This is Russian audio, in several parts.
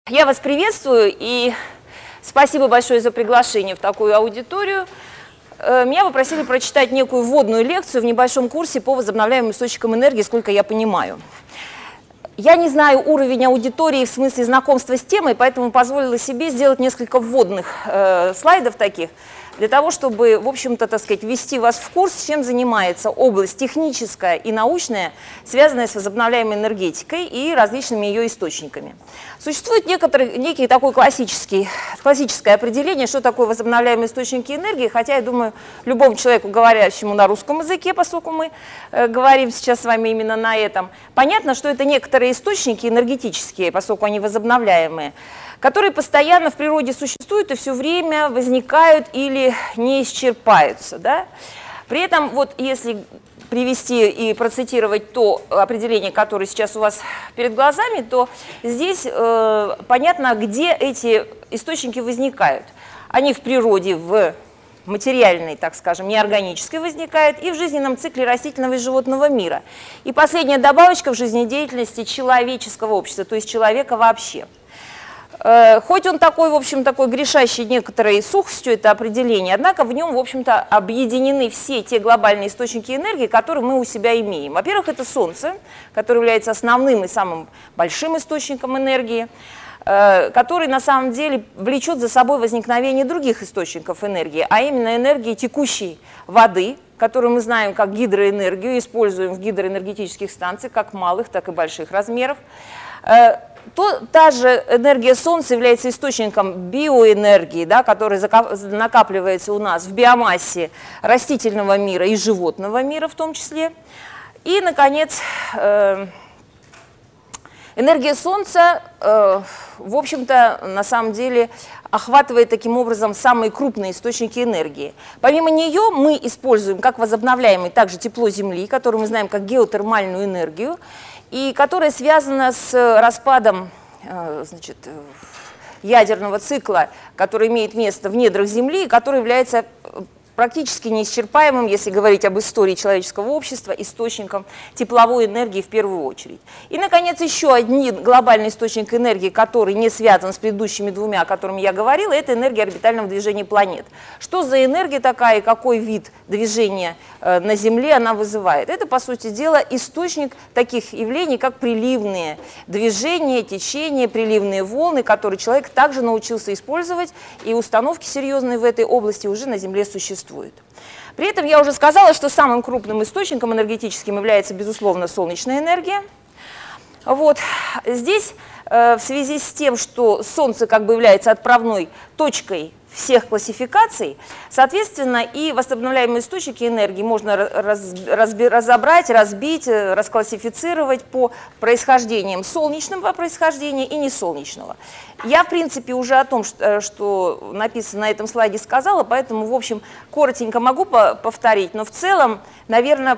Я вас приветствую и спасибо большое за приглашение в такую аудиторию. Меня попросили прочитать некую вводную лекцию в небольшом курсе по возобновляемым источникам энергии, сколько я понимаю. Я не знаю уровень аудитории в смысле знакомства с темой, поэтому позволила себе сделать несколько вводных слайдов таких, для того, чтобы, в общем-то, так сказать, ввести вас в курс, чем занимается область техническая и научная, связанная с возобновляемой энергетикой и различными ее источниками. Существует некий такой классическое определение, что такое возобновляемые источники энергии, хотя, я думаю, любому человеку, говорящему на русском языке, поскольку мы говорим сейчас с вами именно на этом, понятно, что это некоторые источники энергетические, поскольку они возобновляемые, которые постоянно в природе существуют и все время возникают или не исчерпаются. Да? При этом, вот если привести и процитировать то определение, которое сейчас у вас перед глазами, то здесь понятно, где эти источники возникают. Они в природе, в материальной, так скажем, неорганической возникают, и в жизненном цикле растительного и животного мира. И последняя добавочка в жизнедеятельности человеческого общества, то есть человека вообще. Хоть он такой, в общем, такой грешащий некоторой сухостью, это определение, однако в нем, в общем-то, объединены все те глобальные источники энергии, которые мы у себя имеем. Во-первых, это Солнце, которое является основным и самым большим источником энергии, который на самом деле влечет за собой возникновение других источников энергии, а именно энергии текущей воды, которую мы знаем как гидроэнергию, используем в гидроэнергетических станциях, как малых, так и больших размеров. Та же энергия Солнца является источником биоэнергии, да, которая накапливается у нас в биомассе растительного мира и животного мира в том числе. И, наконец, энергия Солнца, в общем-то, на самом деле охватывает таким образом самые крупные источники энергии. Помимо нее мы используем как возобновляемый также тепло Земли, которое мы знаем как геотермальную энергию, и которая связана с распадом ядерного цикла, который имеет место в недрах Земли, и который является практически неисчерпаемым, если говорить об истории человеческого общества, источником тепловой энергии в первую очередь. И, наконец, еще один глобальный источник энергии, который не связан с предыдущими двумя, о которых я говорила, это энергия орбитального движения планет. Что за энергия такая и какой вид движения на Земле она вызывает? Это, по сути дела, источник таких явлений, как приливные движения, течения, приливные волны, которые человек также научился использовать, и установки серьезные в этой области уже на Земле существуют. При этом я уже сказала, что самым крупным источником энергетическим является, безусловно, солнечная энергия. Вот. Здесь в связи с тем, что Солнце как бы является отправной точкой всех классификаций, соответственно, и возобновляемые источники энергии можно разобрать, разбить, расклассифицировать по происхождениям солнечного происхождения и несолнечного. Я, в принципе, уже о том, что написано на этом слайде, сказала, поэтому, в общем, коротенько могу повторить, но в целом, наверное,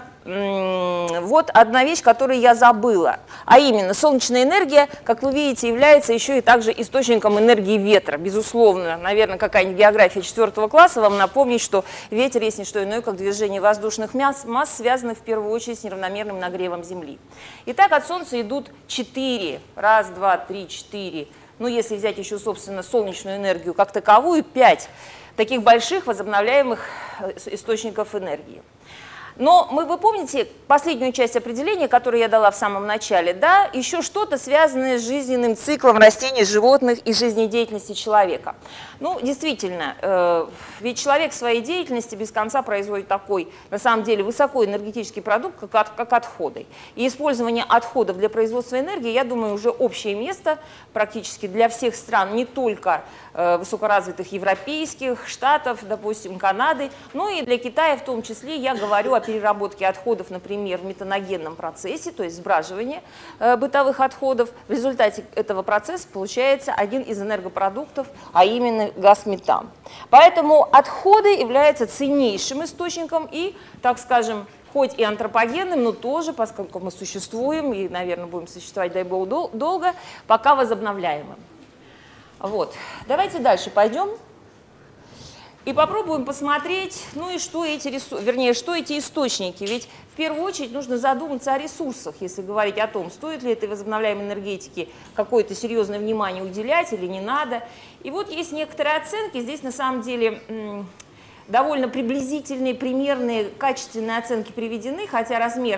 вот одна вещь, которую я забыла, а именно солнечная энергия, как вы видите, является еще и также источником энергии ветра. Безусловно, наверное, какая-нибудь география 4 класса вам напомнит, что ветер есть не что иное, как движение воздушных масс, связанных в первую очередь с неравномерным нагревом Земли. Итак, от Солнца идут 4, раз, два, три, 4, ну, если взять еще, собственно, солнечную энергию как таковую, 5 таких больших возобновляемых источников энергии. Но вы помните последнюю часть определения, которую я дала в самом начале, да, еще что-то связанное с жизненным циклом растений, животных и жизнедеятельности человека. Ну, действительно, ведь человек в своей деятельности без конца производит такой, на самом деле, высокоэнергетический продукт, как отходы. И использование отходов для производства энергии, я думаю, уже общее место практически для всех стран, не только высокоразвитых европейских, Штатов, допустим, Канады, но и для Китая в том числе. Я говорю о переработке отходов, например, в метаногенном процессе, то есть сбраживание бытовых отходов. В результате этого процесса получается один из энергопродуктов, а именно газ метан. Поэтому отходы являются ценнейшим источником и, так скажем, хоть и антропогенным, но тоже, поскольку мы существуем и, наверное, будем существовать, дай бог, долго, пока возобновляемым. Вот. Давайте дальше пойдем. И попробуем посмотреть, ну и что эти что эти источники. Ведь в первую очередь нужно задуматься о ресурсах, если говорить о том, стоит ли этой возобновляемой энергетике какое-то серьезное внимание уделять или не надо. И вот есть некоторые оценки, здесь на самом деле довольно приблизительные, примерные, качественные оценки приведены, хотя размер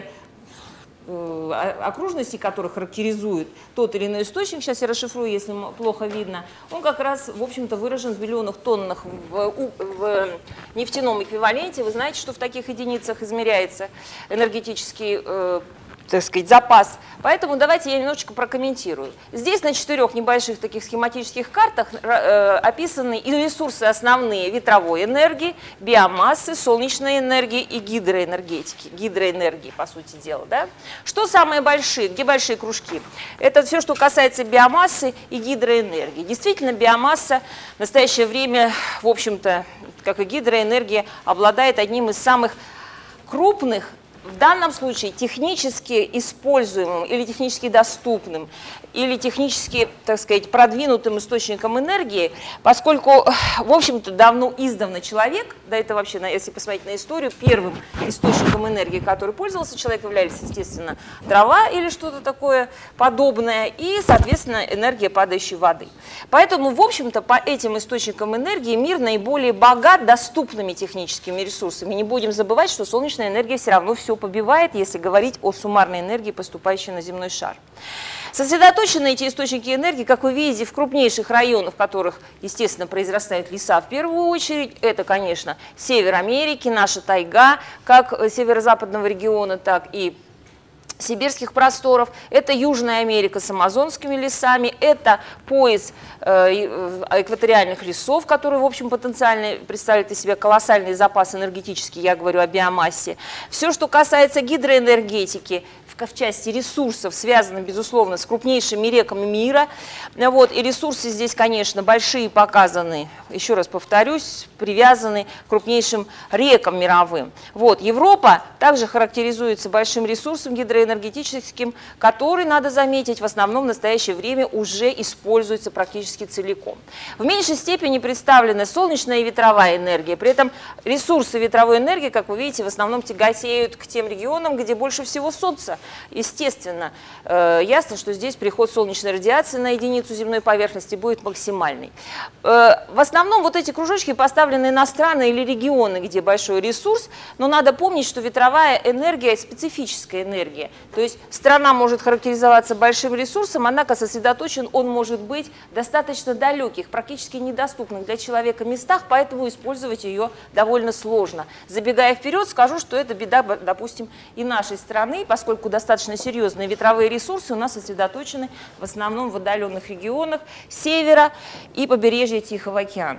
окружности, которые характеризуют тот или иной источник, сейчас я расшифрую, если плохо видно, он как раз, в общем-то, выражен в миллионах тоннах в нефтяном эквиваленте. Вы знаете, что в таких единицах измеряется энергетический, так сказать, запас. Поэтому давайте я немножечко прокомментирую. Здесь на 4 небольших таких схематических картах описаны и ресурсы основные ветровой энергии, биомассы, солнечной энергии и гидроэнергии, по сути дела. Да? Что самые большие, где большие кружки? Это все, что касается биомассы и гидроэнергии. Действительно, биомасса в настоящее время, в общем-то, как и гидроэнергия, обладает одним из самых крупных, в данном случае технически используемым или технически доступным, или технически, так сказать, продвинутым источником энергии, поскольку, в общем-то, давно издавна человек, да это вообще, если посмотреть на историю, первым источником энергии, который пользовался человек, являлись, естественно, дрова или что-то такое подобное, и, соответственно, энергия падающей воды. Поэтому, в общем-то, по этим источникам энергии мир наиболее богат доступными техническими ресурсами. Не будем забывать, что солнечная энергия все равно все побивает, если говорить о суммарной энергии, поступающей на земной шар. Сосредоточены эти источники энергии, как вы видите, в крупнейших районах, в которых, естественно, произрастают леса в первую очередь. Это, конечно, север Америки, наша тайга, как северо-западного региона, так и сибирских просторов, это Южная Америка с амазонскими лесами, это пояс экваториальных лесов, которые, в общем, потенциально представляют из себя колоссальный запас энергетический, я говорю о биомассе. Все, что касается гидроэнергетики, в части ресурсов, связано, безусловно, с крупнейшими реками мира. Вот, и ресурсы здесь, конечно, большие показаны, еще раз повторюсь, привязаны к крупнейшим рекам мировым. Вот, Европа также характеризуется большим ресурсом гидроэнергетическим, который, надо заметить, в основном в настоящее время уже используется практически целиком. В меньшей степени представлены солнечная и ветровая энергия. При этом ресурсы ветровой энергии, как вы видите, в основном тяготеют к тем регионам, где больше всего солнца. Естественно, ясно, что здесь приход солнечной радиации на единицу земной поверхности будет максимальный. В основном вот эти кружочки поставлены на страны или регионы, где большой ресурс, но надо помнить, что ветровая энергия – специфическая энергия. То есть страна может характеризоваться большим ресурсом, однако сосредоточен он может быть достаточно далеких, практически недоступных для человека местах, поэтому использовать ее довольно сложно. Забегая вперед, скажу, что это беда, допустим, и нашей страны, поскольку достаточно серьезные ветровые ресурсы у нас сосредоточены в основном в отдаленных регионах севера и побережья Тихого океана.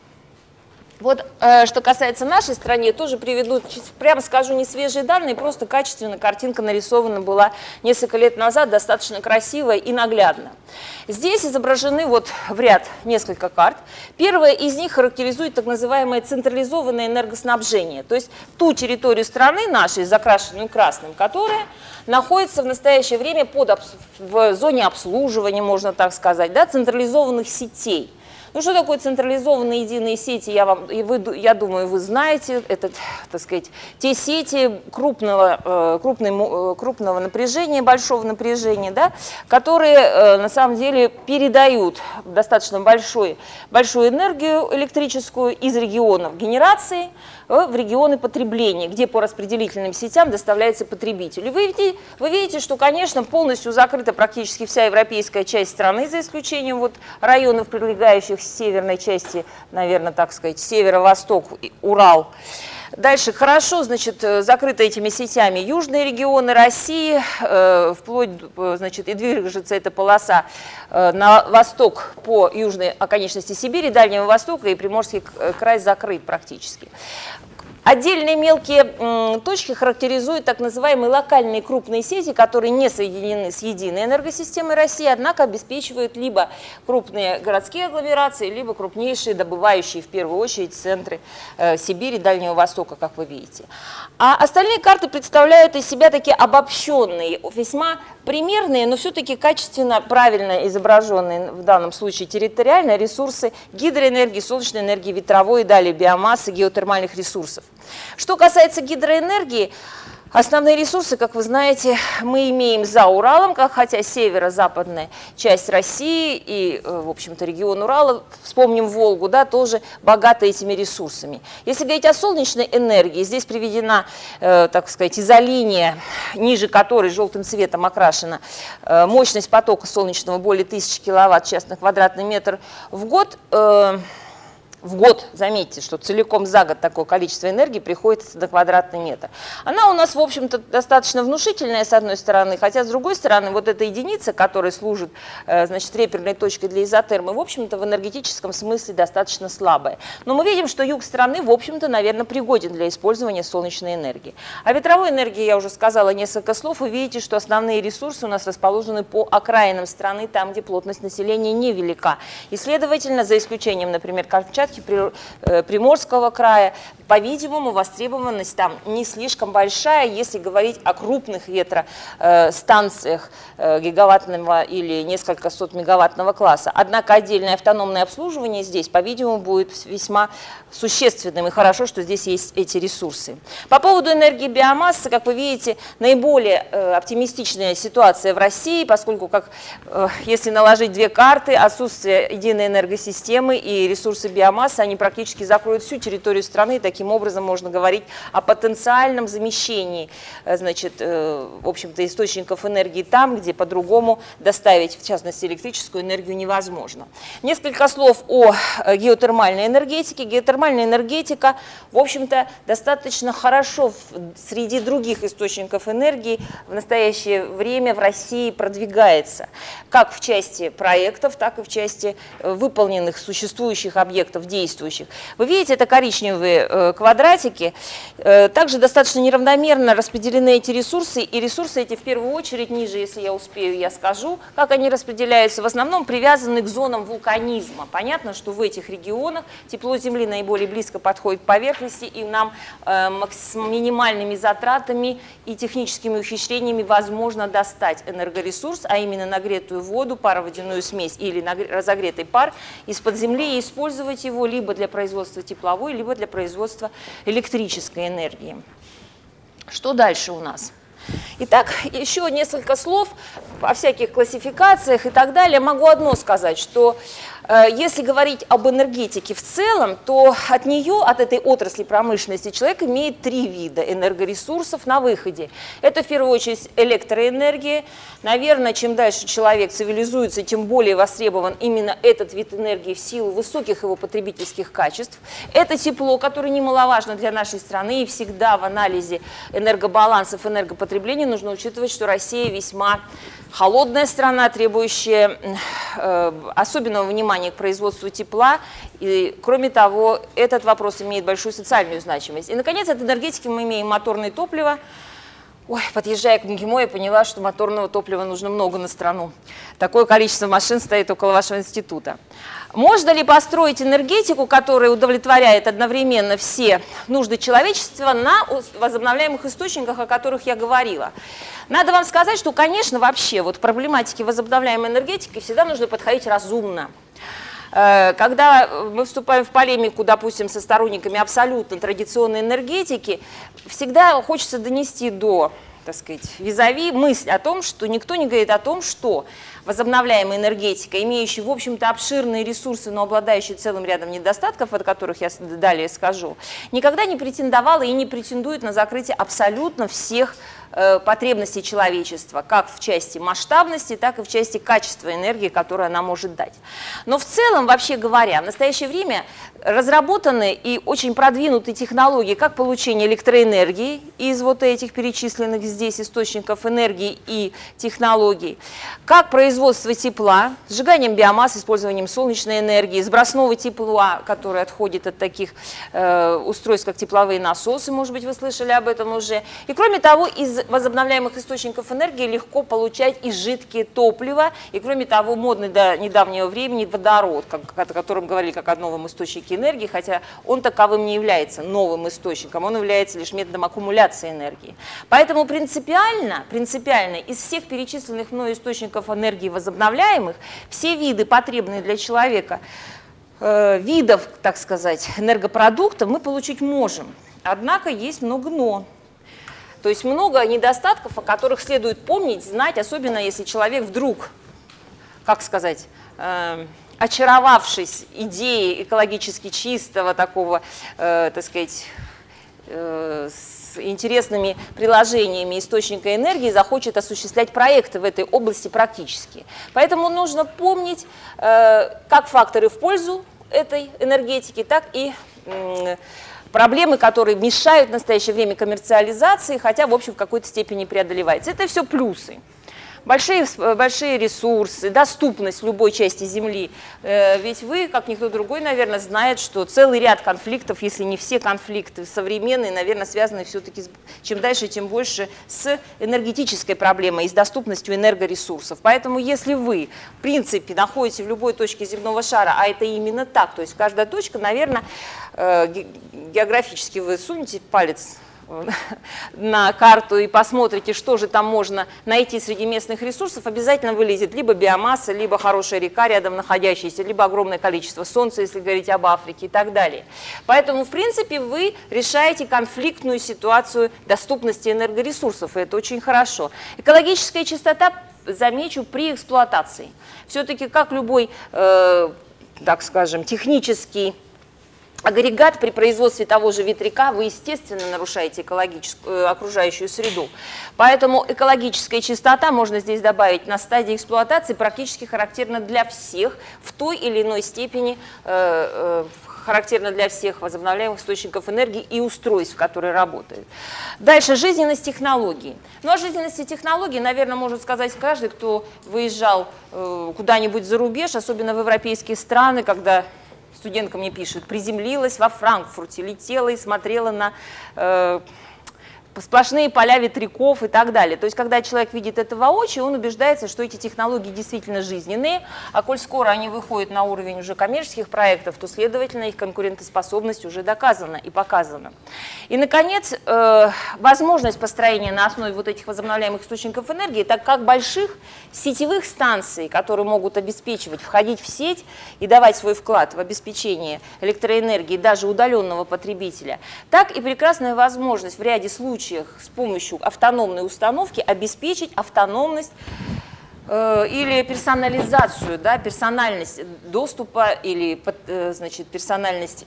Вот, что касается нашей страны, тоже приведу, прямо скажу, не свежие данные, просто качественно картинка нарисована была несколько лет назад, достаточно красивая и наглядно. Здесь изображены вот в ряд несколько карт. Первая из них характеризует так называемое централизованное энергоснабжение, то есть ту территорию страны нашей, закрашенную красным, которая находится в настоящее время в зоне обслуживания, можно так сказать, да, централизованных сетей. Ну, что такое централизованные единые сети, я думаю, вы знаете. Это, так сказать, те сети крупного напряжения, большого напряжения, да, которые на самом деле передают достаточно большую энергию электрическую из регионов генерации в регионы потребления, где по распределительным сетям доставляется потребителю. Вы видите, что, конечно, полностью закрыта практически вся европейская часть страны, за исключением вот районов, прилегающих к северной части, наверное, так сказать, северо-восток, Урал. Дальше хорошо, значит, закрыты этими сетями южные регионы России, вплоть, значит, и движется эта полоса на восток по южной оконечности Сибири, Дальнего Востока, и Приморский край закрыт практически. Отдельные мелкие точки характеризуют так называемые локальные крупные сети, которые не соединены с единой энергосистемой России, однако обеспечивают либо крупные городские агломерации, либо крупнейшие добывающие в первую очередь центры Сибири, Дальнего Востока, как вы видите. А остальные карты представляют из себя такие обобщенные, весьма примерные, но все-таки качественно, правильно изображенные в данном случае территориально ресурсы гидроэнергии, солнечной энергии, ветровой и далее биомассы, геотермальных ресурсов. Что касается гидроэнергии, основные ресурсы, как вы знаете, мы имеем за Уралом, хотя северо-западная часть России и, в общем-то, регион Урала, вспомним Волгу, да, тоже богата этими ресурсами. Если говорить о солнечной энергии, здесь приведена, так сказать, изолиния, ниже которой желтым цветом окрашена мощность потока солнечного более 1000 киловатт час на квадратный метр в год. В год, заметьте, что целиком за год такое количество энергии приходится на квадратный метр. Она у нас, в общем-то, достаточно внушительная, с одной стороны, хотя, с другой стороны, вот эта единица, которая служит, значит, реперной точкой для изотермы, в общем-то, в энергетическом смысле достаточно слабая. Но мы видим, что юг страны, в общем-то, наверное, пригоден для использования солнечной энергии. О ветровой энергии я уже сказала несколько слов. Вы видите, что основные ресурсы у нас расположены по окраинам страны, там, где плотность населения невелика. И, следовательно, за исключением, например, Камчатки, Приморского края, по-видимому, востребованность там не слишком большая, если говорить о крупных ветростанциях гигаваттного или несколько сот мегаваттного класса. Однако отдельное автономное обслуживание здесь, по-видимому, будет весьма существенным, и хорошо, что здесь есть эти ресурсы. По поводу энергии биомассы, как вы видите, наиболее оптимистичная ситуация в России, поскольку, если наложить две карты, отсутствие единой энергосистемы и ресурсы биомассы, они практически закроют всю территорию страны, и таким образом можно говорить о потенциальном замещении, значит, в общем-то, источников энергии там, где по-другому доставить, в частности, электрическую энергию невозможно. Несколько слов о геотермальной энергетике. Геотермальная энергетика, в общем-то, достаточно хорошо среди других источников энергии в настоящее время в России продвигается, как в части проектов, так и в части выполненных существующих объектов действующих. Вы видите, это коричневые квадратики. Также достаточно неравномерно распределены эти ресурсы, и ресурсы эти в первую очередь, ниже, если я успею, я скажу, как они распределяются, в основном привязаны к зонам вулканизма. Понятно, что в этих регионах тепло Земли наиболее близко подходит к поверхности, и нам с минимальными затратами и техническими ухищрениями возможно достать энергоресурс, а именно нагретую воду, пароводяную смесь или разогретый пар из-под земли и использовать его либо для производства тепловой, либо для производства электрической энергии. Что дальше у нас? Итак, еще несколько слов о всяких классификациях и так далее. Могу одно сказать, что если говорить об энергетике в целом, то от нее, от этой отрасли промышленности, человек имеет три вида энергоресурсов на выходе. Это в первую очередь электроэнергия. Наверное, чем дальше человек цивилизуется, тем более востребован именно этот вид энергии в силу высоких его потребительских качеств. Это тепло, которое немаловажно для нашей страны, и всегда в анализе энергобалансов, энергопотребления нужно учитывать, что Россия весьма холодная страна, требующая особенного внимания к производству тепла. И, кроме того, этот вопрос имеет большую социальную значимость. И, наконец, от энергетики мы имеем моторное топливо. Ой, подъезжая к МГИМО, я поняла, что моторного топлива нужно много на страну. Такое количество машин стоит около вашего института. Можно ли построить энергетику, которая удовлетворяет одновременно все нужды человечества на возобновляемых источниках, о которых я говорила? Надо вам сказать, что, конечно, вообще вот к проблематике возобновляемой энергетики всегда нужно подходить разумно. Когда мы вступаем в полемику, допустим, со сторонниками абсолютно традиционной энергетики, всегда хочется донести до, так сказать, визави мысль о том, что никто не говорит о том, что возобновляемая энергетика, имеющая, в общем-то, обширные ресурсы, но обладающая целым рядом недостатков, от которых я далее скажу, никогда не претендовала и не претендует на закрытие абсолютно всех потребностей человечества, как в части масштабности, так и в части качества энергии, которую она может дать. Но в целом, вообще говоря, в настоящее время разработаны и очень продвинуты технологии как получения электроэнергии из вот этих перечисленных здесь источников энергии и технологий, как производство производства тепла, сжиганием биомассы, использованием солнечной энергии, сбросного тепла, которое отходит от таких устройств, как тепловые насосы, может быть, вы слышали об этом уже. И кроме того, из возобновляемых источников энергии легко получать и жидкие топлива, и кроме того, модный до недавнего времени водород, о котором говорили как о новом источнике энергии, хотя он таковым не является новым источником, он является лишь методом аккумуляции энергии. Поэтому принципиально из всех перечисленных мной источников энергии возобновляемых, все виды, потребные для человека, видов, так сказать, энергопродуктов мы получить можем. Однако есть много «но». То есть много недостатков, о которых следует помнить, знать, особенно если человек вдруг, как сказать, очаровавшись идеей экологически чистого такого, так сказать, с интересными приложениями источника энергии, захочет осуществлять проекты в этой области практически. Поэтому нужно помнить как факторы в пользу этой энергетики, так и проблемы, которые мешают в настоящее время коммерциализации, хотя, в общем, в какой-то степени преодолевается. Это все плюсы. Большие ресурсы, доступность в любой части Земли. Ведь вы, как никто другой, наверное, знает, что целый ряд конфликтов, если не все конфликты современные, наверное, связаны все-таки, чем дальше, тем больше с энергетической проблемой и с доступностью энергоресурсов. Поэтому если вы, в принципе, находитесь в любой точке земного шара, а это именно так, то есть каждая точка, наверное, географически вы сунете палец на карту и посмотрите, что же там можно найти среди местных ресурсов, обязательно вылезет либо биомасса, либо хорошая река рядом находящаяся, либо огромное количество солнца, если говорить об Африке и так далее. Поэтому, в принципе, вы решаете конфликтную ситуацию доступности энергоресурсов, и это очень хорошо. Экологическая чистота, замечу, при эксплуатации. Все-таки, как любой, так скажем, технический агрегат при производстве того же ветряка, вы, естественно, нарушаете окружающую среду. Поэтому экологическая чистота, можно здесь добавить, на стадии эксплуатации практически характерна для всех, в той или иной степени характерна для всех возобновляемых источников энергии и устройств, которые работают. Дальше, жизненность технологий. Ну, о жизненности технологий, наверное, может сказать каждый, кто выезжал куда-нибудь за рубеж, особенно в европейские страны, когда студентка мне пишет, приземлилась во Франкфурте, летела и смотрела на сплошные поля ветряков и так далее. То есть, когда человек видит это воочию, он убеждается, что эти технологии действительно жизненные, а коль скоро они выходят на уровень уже коммерческих проектов, то, следовательно, их конкурентоспособность уже доказана и показана. И, наконец, возможность построения на основе вот этих возобновляемых источников энергии, так как больших сетевых станций, которые могут обеспечивать, входить в сеть и давать свой вклад в обеспечение электроэнергии даже удаленного потребителя, так и прекрасная возможность в ряде случаев с помощью автономной установки обеспечить автономность или персонализацию, да, персональность доступа или, значит, персональность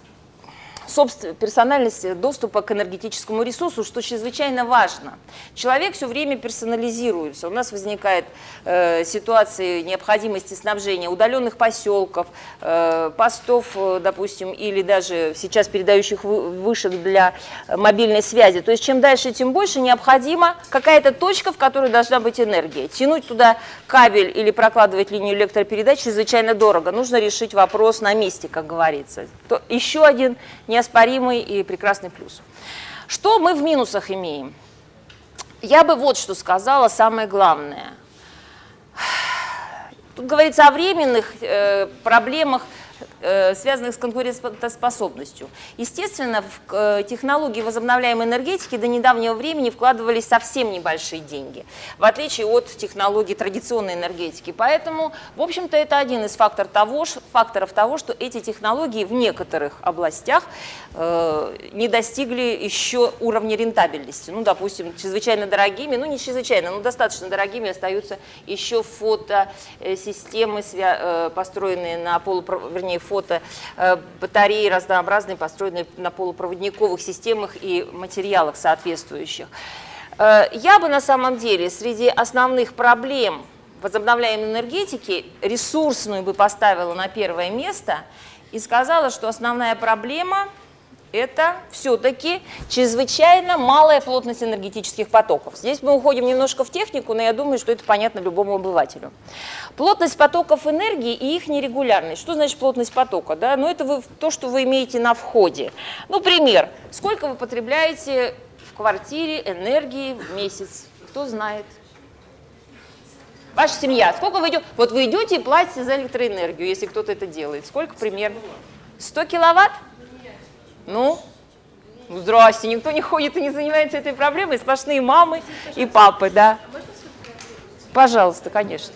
доступа к энергетическому ресурсу, что чрезвычайно важно. Человек все время персонализируется. У нас возникает ситуация необходимости снабжения удаленных поселков, постов, допустим, или даже сейчас передающих вышек для мобильной связи. То есть чем дальше, тем больше необходима какая-то точка, в которой должна быть энергия. Тянуть туда кабель или прокладывать линию электропередач чрезвычайно дорого. Нужно решить вопрос на месте, как говорится. То еще один неоспоримый и прекрасный плюс. Что мы в минусах имеем? Я бы вот что сказала, самое главное. Тут говорится о временных проблемах, связанных с конкурентоспособностью. Естественно, в технологии возобновляемой энергетики до недавнего времени вкладывались совсем небольшие деньги, в отличие от технологий традиционной энергетики. Поэтому, в общем-то, это один из факторов того, что эти технологии в некоторых областях не достигли еще уровня рентабельности. Ну, допустим, чрезвычайно дорогими, ну не чрезвычайно, но достаточно дорогими остаются еще фотосистемы, построенные на фотобатареи разнообразные, построенные на полупроводниковых системах и материалах соответствующих. Я бы на самом деле среди основных проблем возобновляемой энергетики ресурсную бы поставила на первое место и сказала, что основная проблема – это все-таки чрезвычайно малая плотность энергетических потоков. Здесь мы уходим немножко в технику, но я думаю, что это понятно любому обывателю. Плотность потоков энергии и их нерегулярность. Что значит плотность потока? Да? Ну, это то, что вы имеете на входе. Ну, пример. Сколько вы потребляете в квартире энергии в месяц? Кто знает? Ваша семья. Сколько вы идете? Вот вы идете и платите за электроэнергию, если кто-то это делает. Сколько примерно? 100 киловатт? Ну, здрасте, никто не ходит и не занимается этой проблемой, сплошные мамы и папы, да. Пожалуйста, конечно.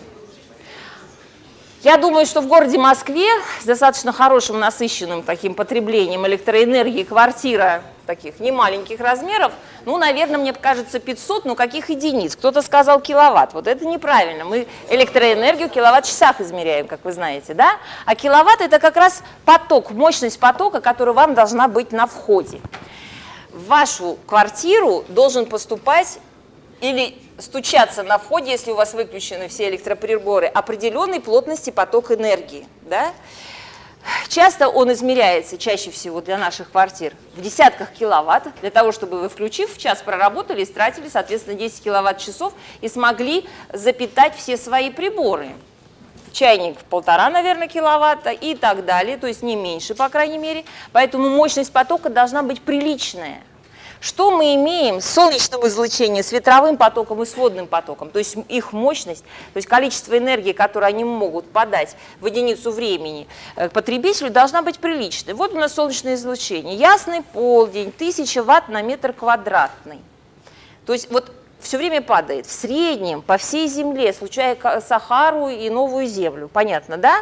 Я думаю, что в городе Москве с достаточно хорошим, насыщенным таким потреблением электроэнергии квартира таких немаленьких размеров, ну, наверное, мне кажется, 500, ну, каких единиц? Кто-то сказал киловатт. Вот это неправильно. Мы электроэнергию в киловатт-часах измеряем, как вы знаете, да? А киловатт – это как раз поток, мощность потока, которая вам должна быть на входе. В вашу квартиру должен поступать или стучаться на входе, если у вас выключены все электроприборы, определенной плотности поток энергии, да? Часто он измеряется, чаще всего для наших квартир, в десятках киловатт, для того, чтобы вы, включив, в час проработали, истратили, соответственно, 10 киловатт-часов и смогли запитать все свои приборы. Чайник 1,5, наверное, киловатта и так далее, то есть не меньше, по крайней мере. Поэтому мощность потока должна быть приличная. Что мы имеем с солнечным излучением, с ветровым потоком и с водным потоком? То есть их мощность, то есть количество энергии, которое они могут подать в единицу времени потребителю, должна быть приличной. Вот у нас солнечное излучение. Ясный полдень, 1000 ватт на метр квадратный. То есть вот все время падает в среднем по всей Земле, включая Сахару и Новую Землю. Понятно, да?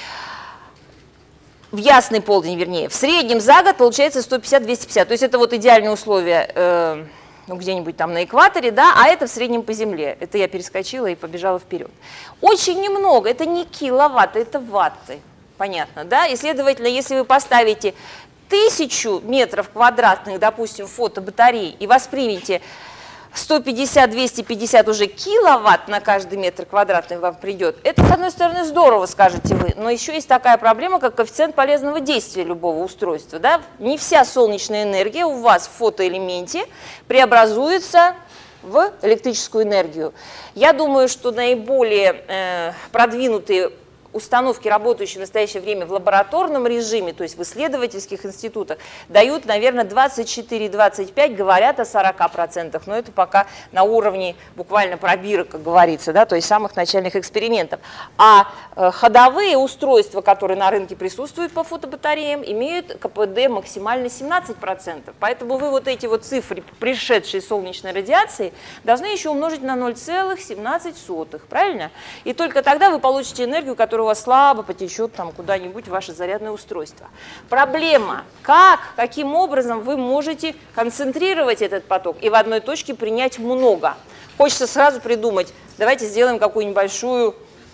В ясный полдень, вернее, в среднем за год получается 150-250. То есть это вот идеальные условия ну, где-нибудь там на экваторе, да, а это в среднем по Земле. Это я перескочила и побежала вперед. Очень немного, это не киловатты, это ватты. Понятно, да? И, следовательно, если вы поставите 1000 метров квадратных, допустим, фотобатарей и воспримете 150-250 уже киловатт на каждый метр квадратный вам придет. Это, с одной стороны, здорово, скажете вы, но еще есть такая проблема, как коэффициент полезного действия любого устройства. Да? Не вся солнечная энергия у вас в фотоэлементе преобразуется в электрическую энергию. Я думаю, что наиболее продвинутые установки, работающие в настоящее время в лабораторном режиме, то есть в исследовательских институтах, дают, наверное, 24-25, говорят о 40%, но это пока на уровне буквально пробирок, как говорится, да, то есть самых начальных экспериментов. А ходовые устройства, которые на рынке присутствуют по фотобатареям, имеют КПД максимально 17%. Поэтому вы вот эти вот цифры, пришедшие солнечной радиации, должны еще умножить на 0,17, правильно? И только тогда вы получите энергию, которая у вас слабо потечет там куда-нибудь в ваше зарядное устройство. Проблема, каким образом вы можете концентрировать этот поток и в одной точке принять много. Хочется сразу придумать, давайте сделаем какую-нибудь большую,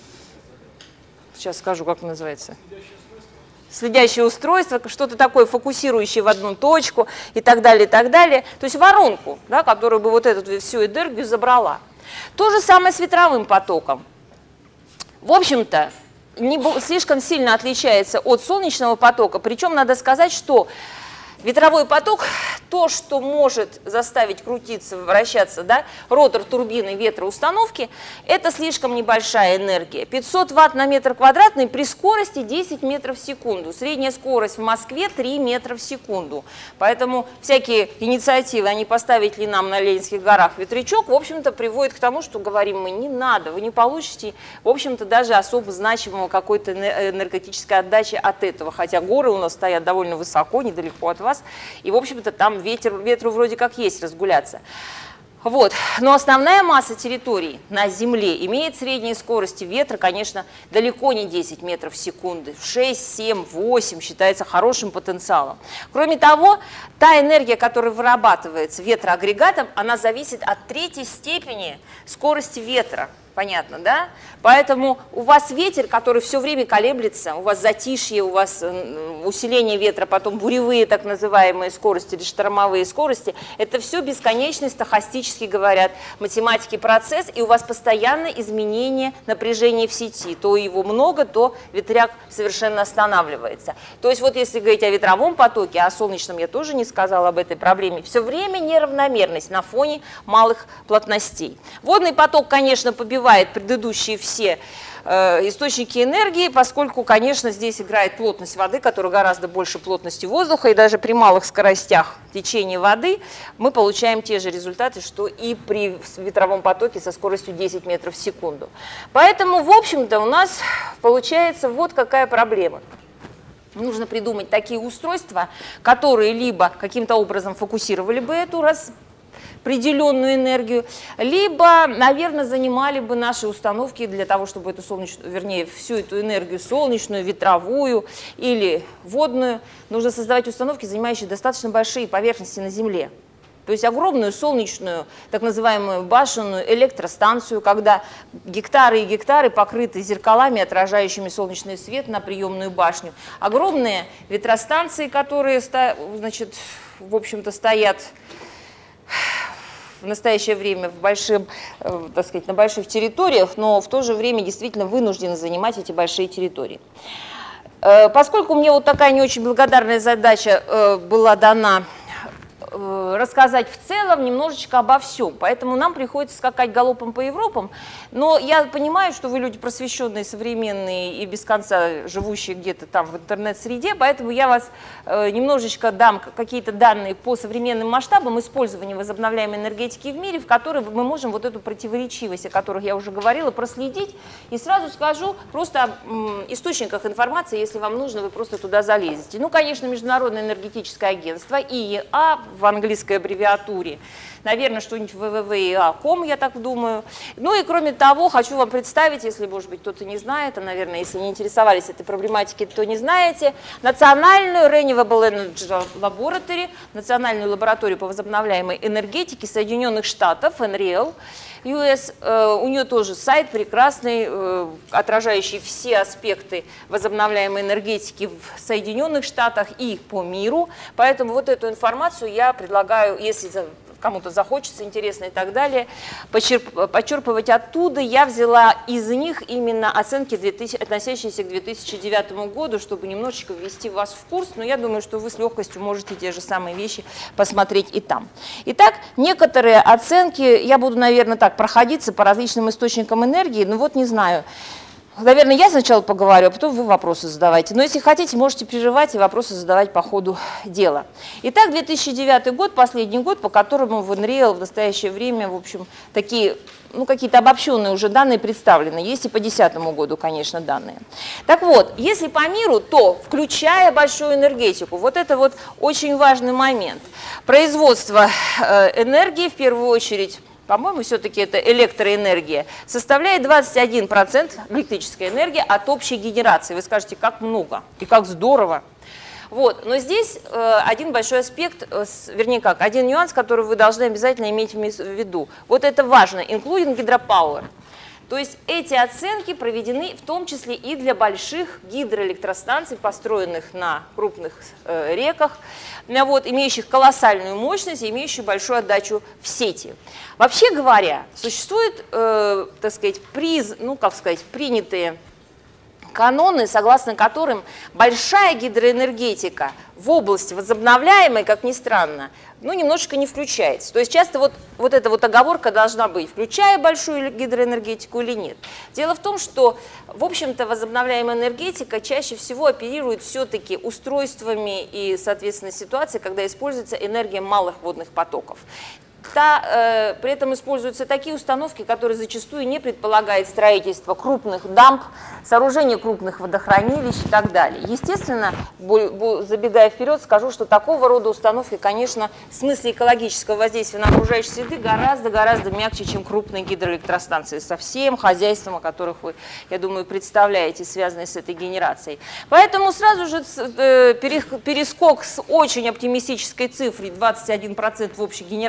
сейчас скажу, как называется, следящее устройство, что-то такое фокусирующее в одну точку и так далее, и так далее. То есть воронку, да, которая бы вот эту всю энергию забрала. То же самое с ветровым потоком. В общем-то, не слишком сильно отличается от солнечного потока, причем надо сказать, что ветровой поток, то, что может заставить крутиться, вращаться, да, ротор турбины ветроустановки, это слишком небольшая энергия. 500 ватт на метр квадратный при скорости 10 метров в секунду. Средняя скорость в Москве 3 метра в секунду. Поэтому всякие инициативы, а не поставить ли нам на Ленинских горах ветрячок, в общем-то, приводят к тому, что говорим мы, не надо, вы не получите, в общем-то, даже особо значимого какой-то энергетической отдачи от этого. Хотя горы у нас стоят довольно высоко, недалеко от вас. И, в общем-то, там ветру вроде как есть разгуляться. Вот. Но основная масса территорий на Земле имеет средние скорости ветра, конечно, далеко не 10 метров в секунду. 6, 7, 8 считается хорошим потенциалом. Кроме того, та энергия, которая вырабатывается ветроагрегатом, она зависит от третьей степени скорости ветра. Понятно, да? Поэтому у вас ветер, который все время колеблется, у вас затишье, у вас усиление ветра, потом буревые так называемые скорости или штормовые скорости, это все бесконечный, стохастически говорят математики процесс, и у вас постоянно изменение напряжения в сети. То его много, то ветряк совершенно останавливается. То есть вот если говорить о ветровом потоке, о солнечном я тоже не сказала об этой проблеме, все время неравномерность на фоне малых плотностей. Водный поток, конечно, побивает предыдущие все источники энергии, поскольку, конечно, здесь играет плотность воды, которая гораздо больше плотности воздуха, и даже при малых скоростях течения воды мы получаем те же результаты, что и при ветровом потоке со скоростью 10 метров в секунду. Поэтому, в общем-то, у нас получается вот какая проблема. Нужно придумать такие устройства, которые либо каким-то образом фокусировали бы эту определенную энергию, либо, наверное, занимали бы наши установки для того, чтобы эту солнечную, вернее, всю эту энергию солнечную, ветровую или водную, нужно создавать установки, занимающие достаточно большие поверхности на Земле. То есть огромную солнечную, так называемую башенную электростанцию, когда гектары и гектары покрыты зеркалами, отражающими солнечный свет на приемную башню. Огромные ветростанции, которые, значит, в общем-то, стоят в настоящее время так сказать, на больших территориях, но в то же время действительно вынуждены занимать эти большие территории. Поскольку мне вот такая не очень благодарная задача была дана рассказать в целом немножечко обо всем, поэтому нам приходится скакать галопом по Европам, но я понимаю, что вы люди просвещенные, современные и без конца живущие где-то там в интернет-среде, поэтому я вас немножечко дам какие-то данные по современным масштабам использования возобновляемой энергетики в мире, в которой мы можем вот эту противоречивость, о которых я уже говорила, проследить, и сразу скажу просто об источниках информации, если вам нужно, вы просто туда залезете. Ну, конечно, Международное энергетическое агентство, ИЕА, в английской аббревиатуре, наверное, что-нибудь www.ea.com, я так думаю. Ну и кроме того, хочу вам представить, если, может быть, кто-то не знает, а, наверное, если не интересовались этой проблематикой, то не знаете, Национальную Renewable Energy Laboratory, Национальную лабораторию по возобновляемой энергетике Соединенных Штатов, NREL, US, у нее тоже сайт прекрасный, отражающий все аспекты возобновляемой энергетики в Соединенных Штатах и по миру. Поэтому вот эту информацию я предлагаю, если кому-то захочется, интересно и так далее, почерпывать оттуда. Я взяла из них именно оценки, относящиеся к 2009 году, чтобы немножечко ввести вас в курс, но я думаю, что вы с легкостью можете те же самые вещи посмотреть и там. Итак, некоторые оценки, я буду, наверное, так проходиться по различным источникам энергии, ну вот не знаю. Наверное, я сначала поговорю, а потом вы вопросы задавайте. Но если хотите, можете прерывать и вопросы задавать по ходу дела. Итак, 2009 год, последний год, по которому в NREL в настоящее время, в общем, такие, ну, какие-то обобщенные уже данные представлены. Есть и по 2010 году, конечно, данные. Так вот, если по миру, то, включая большую энергетику, вот это вот очень важный момент. Производство энергии, в первую очередь, по-моему, все-таки это электроэнергия, составляет 21% электрической энергии от общей генерации. Вы скажете, как много и как здорово. Вот. Но здесь один большой аспект, вернее как, один нюанс, который вы должны обязательно иметь в виду. Вот это важно, including hydropower. То есть эти оценки проведены в том числе и для больших гидроэлектростанций, построенных на крупных реках, вот, имеющих колоссальную мощность и имеющих большую отдачу в сети. Вообще говоря, существуют, так сказать, принятые каноны, согласно которым большая гидроэнергетика в области возобновляемой, как ни странно, ну, немножечко не включается. То есть часто вот эта вот оговорка должна быть, включая большую гидроэнергетику или нет. Дело в том, что, в общем-то, возобновляемая энергетика чаще всего оперирует все-таки устройствами и, соответственно, ситуацией, когда используется энергия малых водных потоков. При этом используются такие установки, которые зачастую не предполагают строительство крупных дамб, сооружение крупных водохранилищ и так далее. Естественно, забегая вперед, скажу, что такого рода установки, конечно, в смысле экологического воздействия на окружающие среды гораздо мягче, чем крупные гидроэлектростанции, со всем хозяйством, о которых вы, я думаю, представляете, связанные с этой генерацией. Поэтому сразу же перескок с очень оптимистической цифрой 21% в общей генерации электричества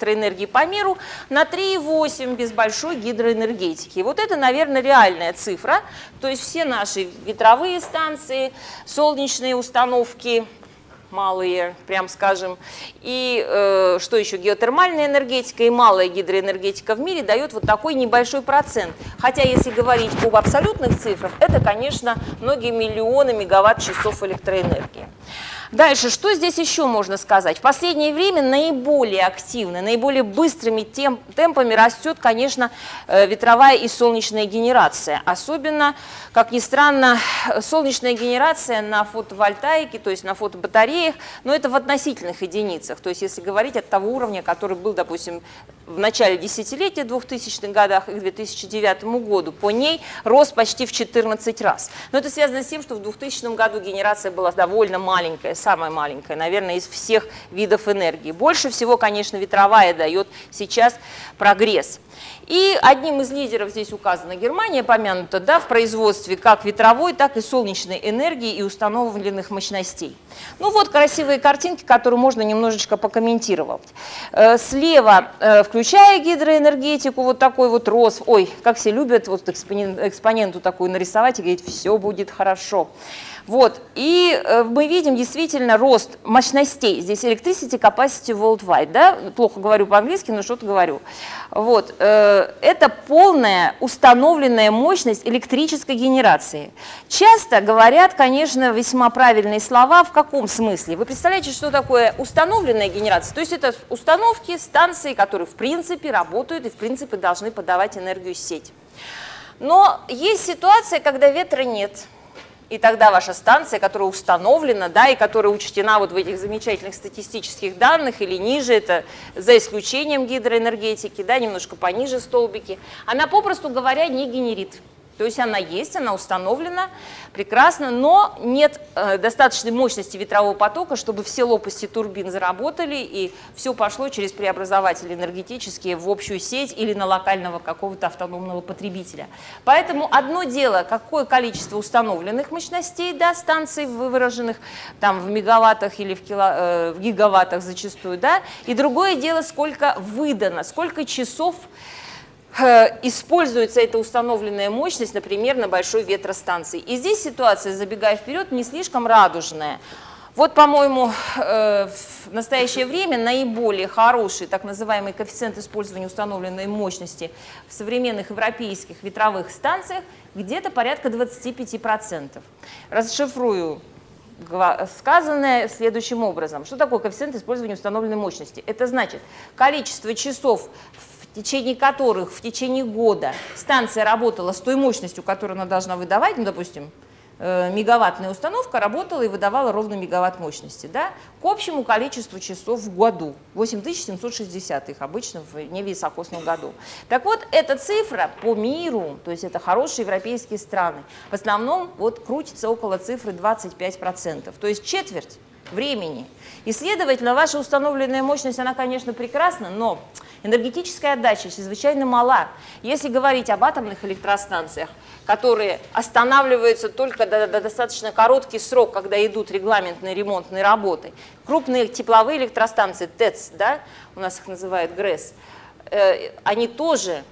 электроэнергии по миру на 3,8 без большой гидроэнергетики. И вот это, наверное, реальная цифра. То есть все наши ветровые станции, солнечные установки, малые, прям скажем, и что еще, геотермальная энергетика и малая гидроэнергетика в мире дает вот такой небольшой процент. Хотя, если говорить об абсолютных цифрах, это, конечно, многие миллионы мегаватт-часов электроэнергии. Дальше, что здесь еще можно сказать? В последнее время наиболее активно, наиболее быстрыми темпами растет, конечно, ветровая и солнечная генерация. Особенно, как ни странно, солнечная генерация на фотовольтаике, то есть на фотобатареях, но это в относительных единицах. То есть если говорить от того уровня, который был, допустим, в начале десятилетия, 2000-х годах и к 2009 году, по ней рост почти в 14 раз. Но это связано с тем, что в 2000 году генерация была довольно маленькая, самая маленькая, наверное, из всех видов энергии. Больше всего, конечно, ветровая дает сейчас прогресс. И одним из лидеров здесь указана Германия, помянута, да, в производстве как ветровой, так и солнечной энергии и установленных мощностей. Ну вот красивые картинки, которые можно немножечко покомментировать. Слева, включая гидроэнергетику, вот такой вот рост. Ой, как все любят вот экспоненту такую нарисовать и говорить, все будет хорошо. Вот, и мы видим действительно рост мощностей. Здесь electricity capacity worldwide, да, плохо говорю по-английски, но что-то говорю. Вот, это полная установленная мощность электрической генерации. Часто говорят, конечно, весьма правильные слова. В каком смысле? Вы представляете, что такое установленная генерация? То есть это установки, станции, которые в принципе работают и в принципе должны подавать энергию в сеть. Но есть ситуация, когда ветра нет. И тогда ваша станция, которая установлена, да, и которая учтена вот в этих замечательных статистических данных или ниже, это за исключением гидроэнергетики, да, немножко пониже столбики, она, попросту говоря, не генерит. То есть она есть, она установлена, прекрасно, но нет достаточной мощности ветрового потока, чтобы все лопасти турбин заработали и все пошло через преобразователи энергетические в общую сеть или на локального какого-то автономного потребителя. Поэтому одно дело, какое количество установленных мощностей, да, станций, выраженных там в мегаваттах или в гигаваттах зачастую, да, и другое дело, сколько выдано, сколько часов используется эта установленная мощность, например, на большой ветростанции. И здесь ситуация, забегая вперед, не слишком радужная. Вот, по-моему, в настоящее время наиболее хороший так называемый коэффициент использования установленной мощности в современных европейских ветровых станциях где-то порядка 25%. Расшифрую сказанное следующим образом. Что такое коэффициент использования установленной мощности? Это значит количество часов, в течение которых в течение года станция работала с той мощностью, которую она должна выдавать, ну, допустим, мегаваттная установка работала и выдавала ровно мегаватт мощности, да, к общему количеству часов в году, 8760 их обычно в невисокосном году. Так вот, эта цифра по миру, то есть это хорошие европейские страны, в основном вот крутится около цифры 25%, то есть четверть времени. И, следовательно, ваша установленная мощность, она, конечно, прекрасна, но энергетическая отдача чрезвычайно мала. Если говорить об атомных электростанциях, которые останавливаются только до достаточно короткий срок, когда идут регламентные ремонтные работы, крупные тепловые электростанции, ТЭЦ, да, у нас их называют ГРЭС, они тоже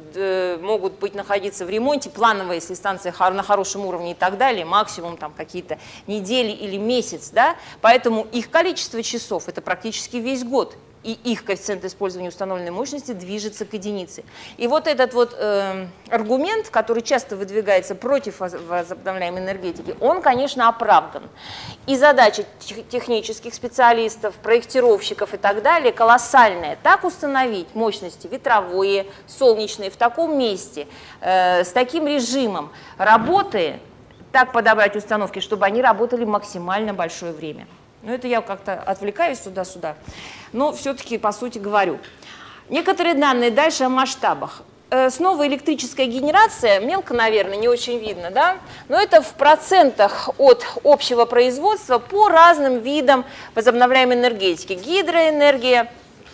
могут находиться в ремонте, планово, если станция на хорошем уровне и так далее, максимум там какие-то недели или месяц, да, поэтому их количество часов – это практически весь год. И их коэффициент использования установленной мощности движется к единице. И вот этот вот аргумент, который часто выдвигается против возобновляемой энергетики, он, конечно, оправдан. И задача технических специалистов, проектировщиков и так далее колоссальная. Так установить мощности ветровые, солнечные в таком месте, с таким режимом работы, так подобрать установки, чтобы они работали максимально большое время. Но это я как-то отвлекаюсь туда-сюда, но все-таки по сути говорю. Некоторые данные дальше о масштабах. Снова электрическая генерация, мелко, наверное, не очень видно, да? Но это в процентах от общего производства по разным видам возобновляемой энергетики. Гидроэнергия,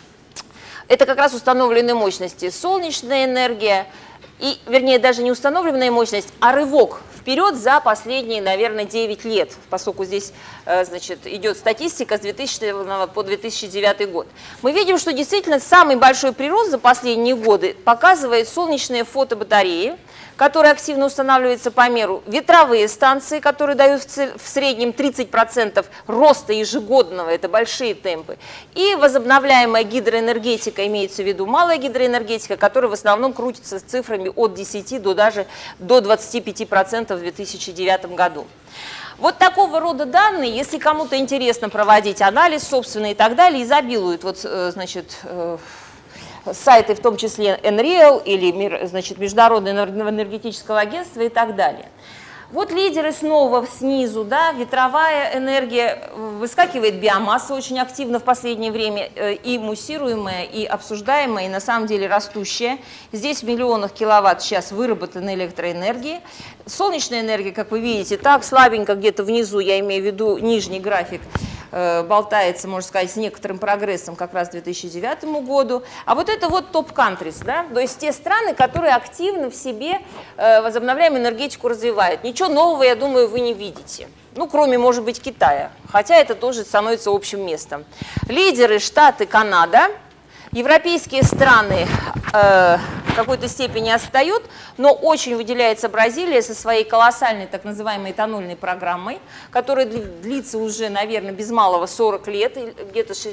это как раз установленные мощности, солнечная энергия, и, вернее, даже не установленная мощность, а рывок вперед за последние, наверное, 9 лет, поскольку здесь, значит, идет статистика с 2000 по 2009 год. Мы видим, что действительно самый большой прирост за последние годы показывает солнечные фотобатареи, которые активно устанавливаются по миру, ветровые станции, которые дают в среднем 30% роста ежегодного, это большие темпы, и возобновляемая гидроэнергетика, имеется в виду малая гидроэнергетика, которая в основном крутится с цифрами от 10 до даже до 25% в 2009 году. Вот такого рода данные, если кому-то интересно проводить анализ собственный и так далее, изобилуют вот, значит, сайты, в том числе NREL или, значит, Международного энергетического агентства и так далее. Вот лидеры снова снизу, да, ветровая энергия, выскакивает биомасса очень активно в последнее время, и муссируемая, и обсуждаемая, и на самом деле растущая. Здесь в миллионах киловатт сейчас выработаны электроэнергии. Солнечная энергия, как вы видите, так слабенько где-то внизу, я имею в виду нижний график, болтается, можно сказать, с некоторым прогрессом как раз к 2009 году. А вот это вот топ-кантрис, да, то есть те страны, которые активно в себе возобновляемую энергетику развивают. Ничего нового, я думаю, вы не видите. Ну, кроме, может быть, Китая, хотя это тоже становится общим местом. Лидеры Штаты, Канада. Европейские страны в какой-то степени отстают, но очень выделяется Бразилия со своей колоссальной так называемой этанольной программой, которая длится уже, наверное, без малого 40 лет, где-то с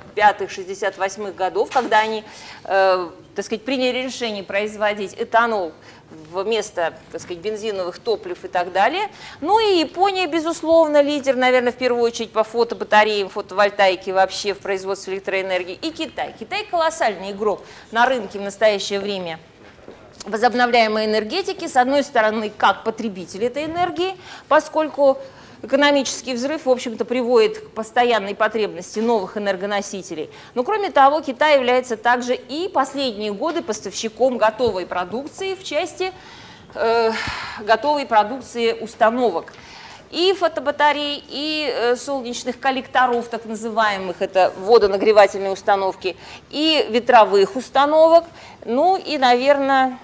65-68 годов, когда они, так сказать, приняли решение производить этанол вместо, так сказать, бензиновых топлив и так далее. Ну и Япония, безусловно, лидер, наверное, в первую очередь по фотобатареям, фотовольтайке вообще в производстве электроэнергии. И Китай. Китай колоссальный игрок на рынке в настоящее время возобновляемой энергетики. С одной стороны, как потребитель этой энергии, поскольку экономический взрыв, в общем-то, приводит к постоянной потребности новых энергоносителей. Но, кроме того, Китай является также и последние годы поставщиком готовой продукции в части готовой продукции установок. И фотобатарей, и солнечных коллекторов, так называемых, это водонагревательные установки, и ветровых установок, ну и, наверное,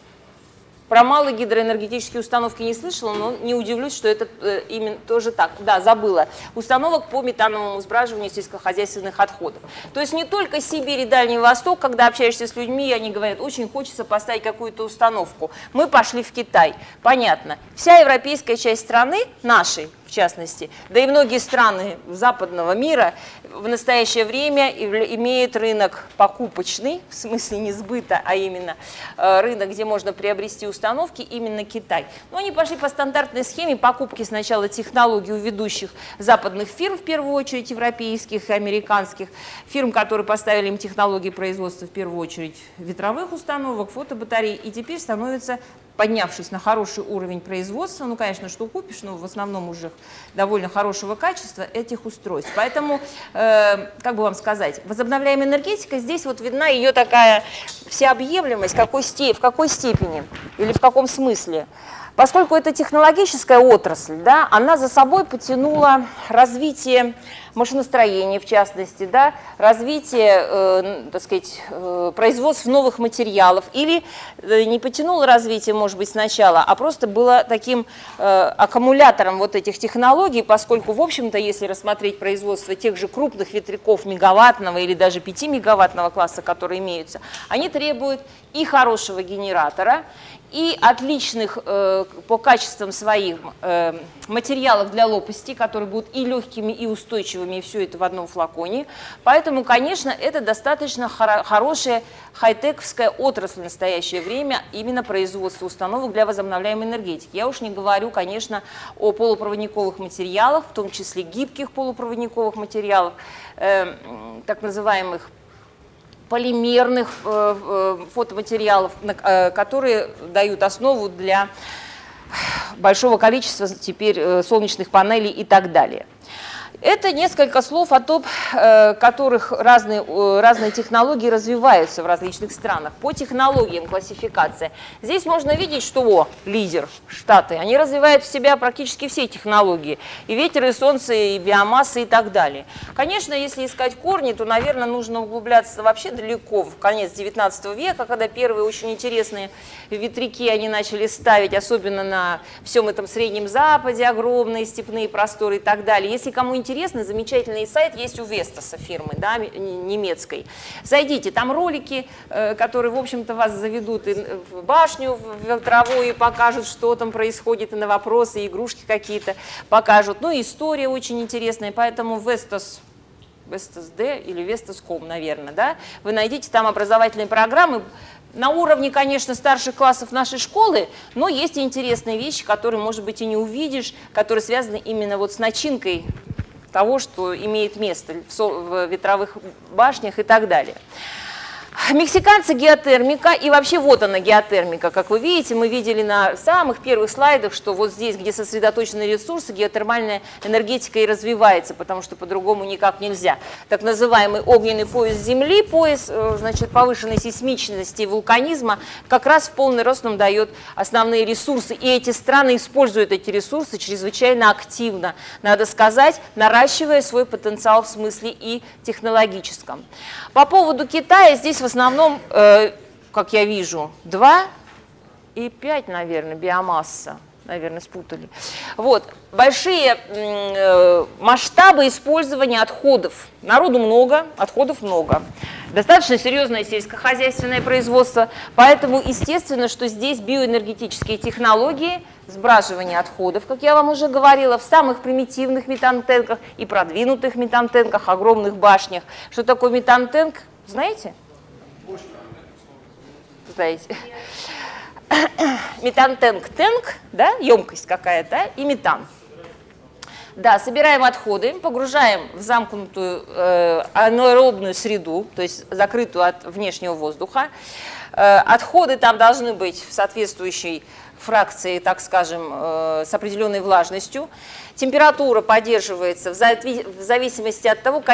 про малые гидроэнергетические установки не слышала, но не удивлюсь, что это именно тоже так. Да, забыла. Установок по метановому сбраживанию сельскохозяйственных отходов. То есть не только Сибирь и Дальний Восток, когда общаешься с людьми, они говорят, очень хочется поставить какую-то установку. Мы пошли в Китай. Понятно. Вся европейская часть страны, нашей, в частности, да и многие страны западного мира в настоящее время имеют рынок покупочный, в смысле не сбыта, а именно рынок, где можно приобрести установки, именно Китай. Но они пошли по стандартной схеме покупки сначала технологий у ведущих западных фирм, в первую очередь европейских и американских, фирм, которые поставили им технологии производства, в первую очередь ветровых установок, фотобатарей, и теперь становятся, поднявшись на хороший уровень производства, ну, конечно, что купишь, но в основном уже довольно хорошего качества этих устройств. Поэтому, как бы вам сказать, возобновляемая энергетика, здесь вот видна ее такая всеобъемлемость, в какой степени или в каком смысле. Поскольку это технологическая отрасль, да, она за собой потянула развитие машиностроения, в частности, да, развитие, так сказать, производств новых материалов, или не потянула развитие, может быть, сначала, а просто было таким аккумулятором вот этих технологий, поскольку, в общем-то, если рассмотреть производство тех же крупных ветряков мегаваттного или даже 5-мегаваттного класса, которые имеются, они требуют и хорошего генератора, и отличных по качествам своим материалов для лопасти, которые будут и легкими, и устойчивыми, и все это в одном флаконе. Поэтому, конечно, это достаточно хорошая хай-тековская отрасль в настоящее время, именно производство установок для возобновляемой энергетики. Я уж не говорю, конечно, о полупроводниковых материалах, в том числе гибких полупроводниковых материалах, так называемых полимерных фотоматериалов, которые дают основу для большого количества теперь солнечных панелей и так далее. Это несколько слов о том, которых разные технологии развиваются в различных странах. По технологиям классификация. Здесь можно видеть, что лидер Штаты, они развивают в себя практически все технологии. И ветер, и солнце, и биомасса, и так далее. Конечно, если искать корни, то, наверное, нужно углубляться вообще далеко, в конец 19 века, когда первые очень интересные ветряки они начали ставить, особенно на всем этом Среднем Западе, огромные степные просторы и так далее. Если кому интересно, замечательный сайт есть у Вестаса фирмы, да, немецкой. Зайдите, там ролики, которые, в общем-то, вас заведут и в башню, в ветровую, и покажут, что там происходит, и на вопросы, и игрушки какие-то покажут. Ну, история очень интересная, поэтому Vestas D или Vestas.com, наверное, да, вы найдете там образовательные программы, на уровне, конечно, старших классов нашей школы, но есть и интересные вещи, которые, может быть, и не увидишь, которые связаны именно вот с начинкой того, что имеет место в ветровых башнях и так далее. Мексиканцы геотермика, и вообще вот она геотермика, как вы видите, мы видели на самых первых слайдах, что вот здесь, где сосредоточены ресурсы, геотермальная энергетика и развивается, потому что по-другому никак нельзя. Так называемый огненный пояс Земли, пояс, значит, повышенной сейсмичности и вулканизма, как раз в полный рост нам дает основные ресурсы, и эти страны используют эти ресурсы чрезвычайно активно, надо сказать, наращивая свой потенциал в смысле и технологическом. По поводу Китая здесь в основном, как я вижу, 2 и 5, наверное, биомасса. Наверное, спутали. Вот. Большие масштабы использования отходов. Народу много, отходов много. Достаточно серьезное сельскохозяйственное производство. Поэтому, естественно, что здесь биоэнергетические технологии, сбраживание отходов, как я вам уже говорила, в самых примитивных метантенках и продвинутых метантенках, огромных башнях. Что такое метантенк? Знаете? Знаете. Метантенк, да, емкость какая-то, и метан. Да, собираем отходы, погружаем в замкнутую анаэробную среду, то есть закрытую от внешнего воздуха. Отходы там должны быть в соответствующей фракции, так скажем, с определенной влажностью. Температура поддерживается в зависимости от того,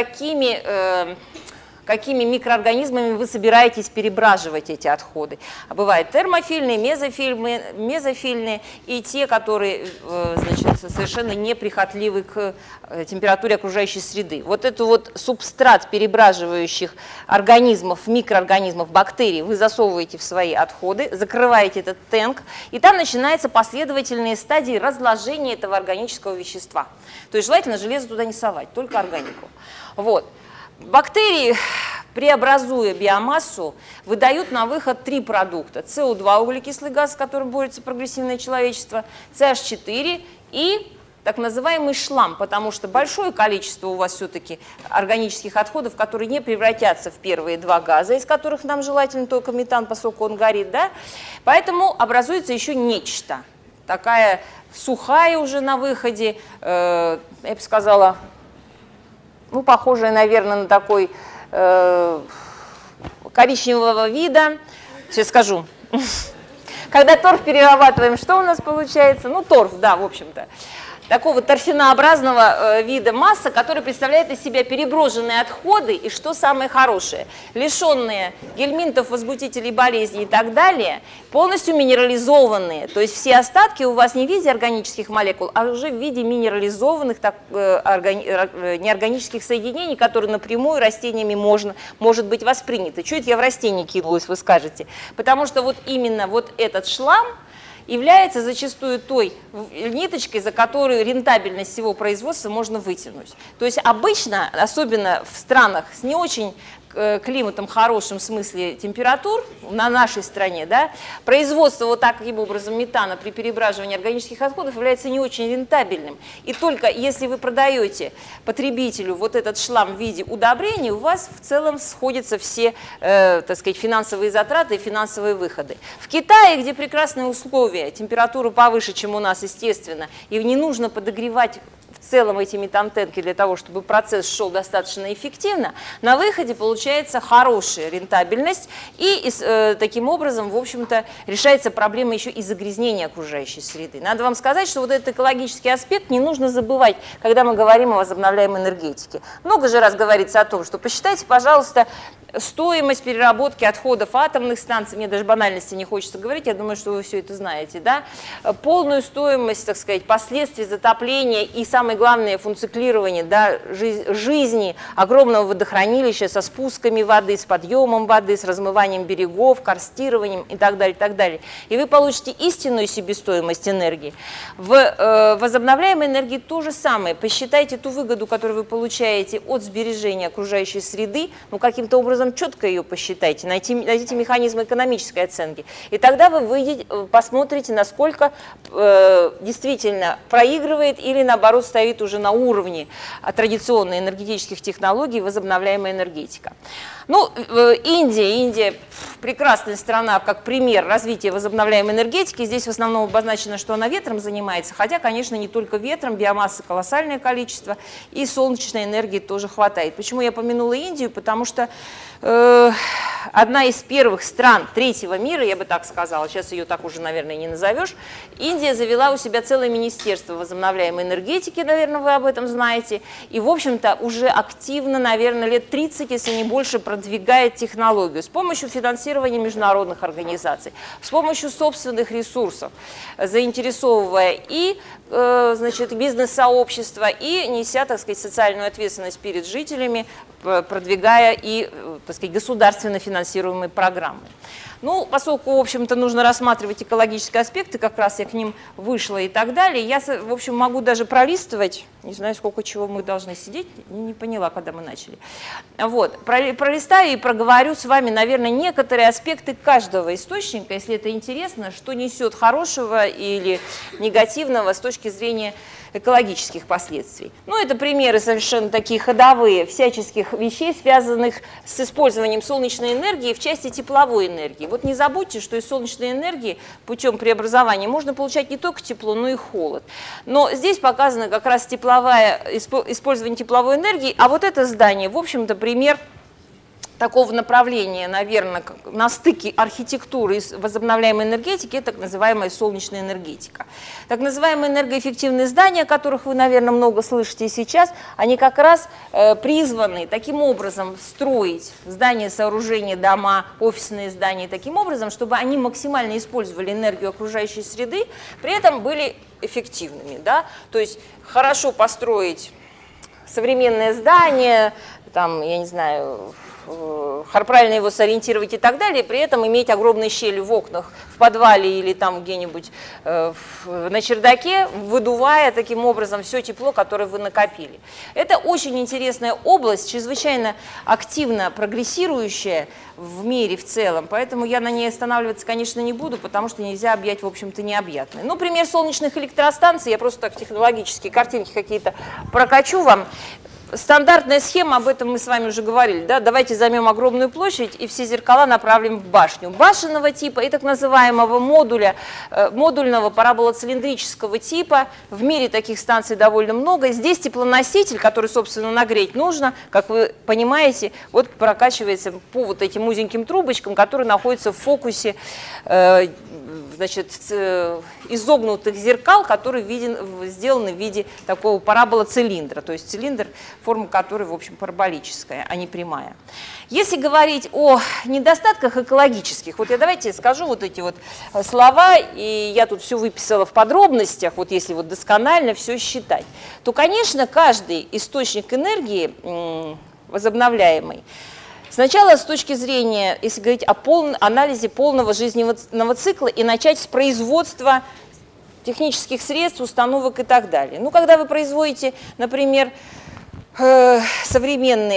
какими микроорганизмами вы собираетесь перебраживать эти отходы. А бывают термофильные, мезофильные и те, которые, значит, совершенно неприхотливы к температуре окружающей среды. Вот этот вот субстрат перебраживающих организмов, микроорганизмов, бактерий вы засовываете в свои отходы, закрываете этот тенк, и там начинаются последовательные стадии разложения этого органического вещества. То есть желательно железо туда не совать, только органику. Вот. Бактерии, преобразуя биомассу, выдают на выход 3 продукта. СО2, углекислый газ, с которым борется прогрессивное человечество, CH4 и так называемый шлам, потому что большое количество у вас все-таки органических отходов, которые не превратятся в первые 2 газа, из которых нам желательно только метан, поскольку он горит, да? Поэтому образуется еще нечто. Такая сухая уже на выходе, я бы сказала, ну, похожая, наверное, на такой коричневого вида. Сейчас скажу. Когда торф перерабатываем, что у нас получается? Ну, торф, да, в общем-то. Такого торфянообразного вида масса, который представляет из себя переброженные отходы и, что самое хорошее, лишенные гельминтов, возбудителей болезней и так далее, полностью минерализованные. То есть все остатки у вас не в виде органических молекул, а уже в виде минерализованных неорганических соединений, которые напрямую растениями может быть восприняты. Чуть я в растение кинулась, вы скажете. Потому что вот именно вот этот шлам является зачастую той ниточкой, за которую рентабельность всего производства можно вытянуть. То есть обычно, особенно в странах с не очень климатом хорошим в смысле температур, на нашей стране, да, производство вот таким образом метана при перебраживании органических отходов является не очень рентабельным. И только если вы продаете потребителю вот этот шлам в виде удобрений, у вас в целом сходятся все, так сказать, финансовые затраты и финансовые выходы. В Китае, где прекрасные условия, температура повыше, чем у нас, естественно, и не нужно подогревать в в целом эти метантенки для того, чтобы процесс шел достаточно эффективно, на выходе получается хорошая рентабельность, и таким образом, в общем-то, решается проблема еще и загрязнения окружающей среды. Надо вам сказать, что вот этот экологический аспект не нужно забывать, когда мы говорим о возобновляемой энергетике. Много же раз говорится о том, что посчитайте, пожалуйста, стоимость переработки отходов атомных станций, мне даже банальности не хочется говорить, я думаю, что вы все это знаете, да, полную стоимость, так сказать, последствий затопления и, самое главное, функционирования, да, жизни огромного водохранилища со спусками воды, с подъемом воды, с размыванием берегов, карстированием и так далее, и так далее. И вы получите истинную себестоимость энергии. В возобновляемой энергии то же самое. Посчитайте ту выгоду, которую вы получаете от сбережения окружающей среды, ну, каким-то образом четко ее посчитайте, найдите механизмы экономической оценки. И тогда вы посмотрите, насколько действительно проигрывает или, наоборот, стоит уже на уровне традиционной энергетических технологий возобновляемая энергетика. Ну, Индия прекрасная страна, как пример развития возобновляемой энергетики. Здесь в основном обозначено, что она ветром занимается, хотя, конечно, не только ветром, биомассы колоссальное количество, и солнечной энергии тоже хватает. Почему я помянула Индию? Потому что одна из первых стран третьего мира, я бы так сказала, сейчас ее так уже, наверное, не назовешь, Индия завела у себя целое министерство возобновляемой энергетики, наверное, вы об этом знаете, и, в общем-то, уже активно, наверное, лет 30, если не больше, продвигает технологию с помощью финансирования международных организаций, с помощью собственных ресурсов, заинтересовывая и значит, бизнес-сообщество, и неся, так сказать, социальную ответственность перед жителями, продвигая и, так сказать, государственно финансируемые программы. Ну, поскольку, в общем-то, нужно рассматривать экологические аспекты, как раз я к ним вышла и так далее, я, в общем, могу даже пролистывать, не знаю, сколько чего мы должны сидеть, не поняла, когда мы начали. Вот, пролистаю и проговорю с вами, наверное, некоторые аспекты каждого источника, если это интересно, что несет хорошего или негативного с точки зрения экологических последствий. Ну, это примеры совершенно такие ходовые всяческих вещей, связанных с использованием солнечной энергии в части тепловой энергии. Вот не забудьте, что из солнечной энергии путем преобразования можно получать не только тепло, но и холод. Но здесь показано как раз использование тепловой энергии, а вот это здание, в общем-то, пример такого направления, наверное, на стыке архитектуры и возобновляемой энергетики, это так называемая солнечная энергетика. Так называемые энергоэффективные здания, о которых вы, наверное, много слышите сейчас, они как раз призваны таким образом строить здания, сооружения, дома, офисные здания таким образом, чтобы они максимально использовали энергию окружающей среды, при этом были эффективными. Да? То есть хорошо построить современное здание, там, я не знаю, правильно его сориентировать и так далее, при этом иметь огромные щели в окнах, в подвале или там где-нибудь на чердаке, выдувая таким образом все тепло, которое вы накопили. Это очень интересная область, чрезвычайно активно прогрессирующая в мире в целом, поэтому я на ней останавливаться, конечно, не буду, потому что нельзя объять, в общем-то, необъятное. Ну, пример солнечных электростанций, я просто так технологические картинки какие-то прокачу вам. Стандартная схема, об этом мы с вами уже говорили, да? Давайте займем огромную площадь и все зеркала направим в башню. Башенного типа и так называемого модульного параболоцилиндрического типа. В мире таких станций довольно много. Здесь теплоноситель, который, собственно, нагреть нужно, как вы понимаете, вот прокачивается по вот этим узеньким трубочкам, которые находятся в фокусе, значит, изогнутых зеркал, которые сделаны в виде такого параболоцилиндра, то есть цилиндр, форма которой, в общем, параболическая, а не прямая. Если говорить о недостатках экологических, вот я давайте скажу вот эти вот слова, и я тут все выписала в подробностях, вот если вот досконально все считать, то, конечно, каждый источник энергии возобновляемый, сначала с точки зрения, если говорить о анализе полного жизненного цикла и начать с производства технических средств, установок и так далее. Ну, когда вы производите, например, современные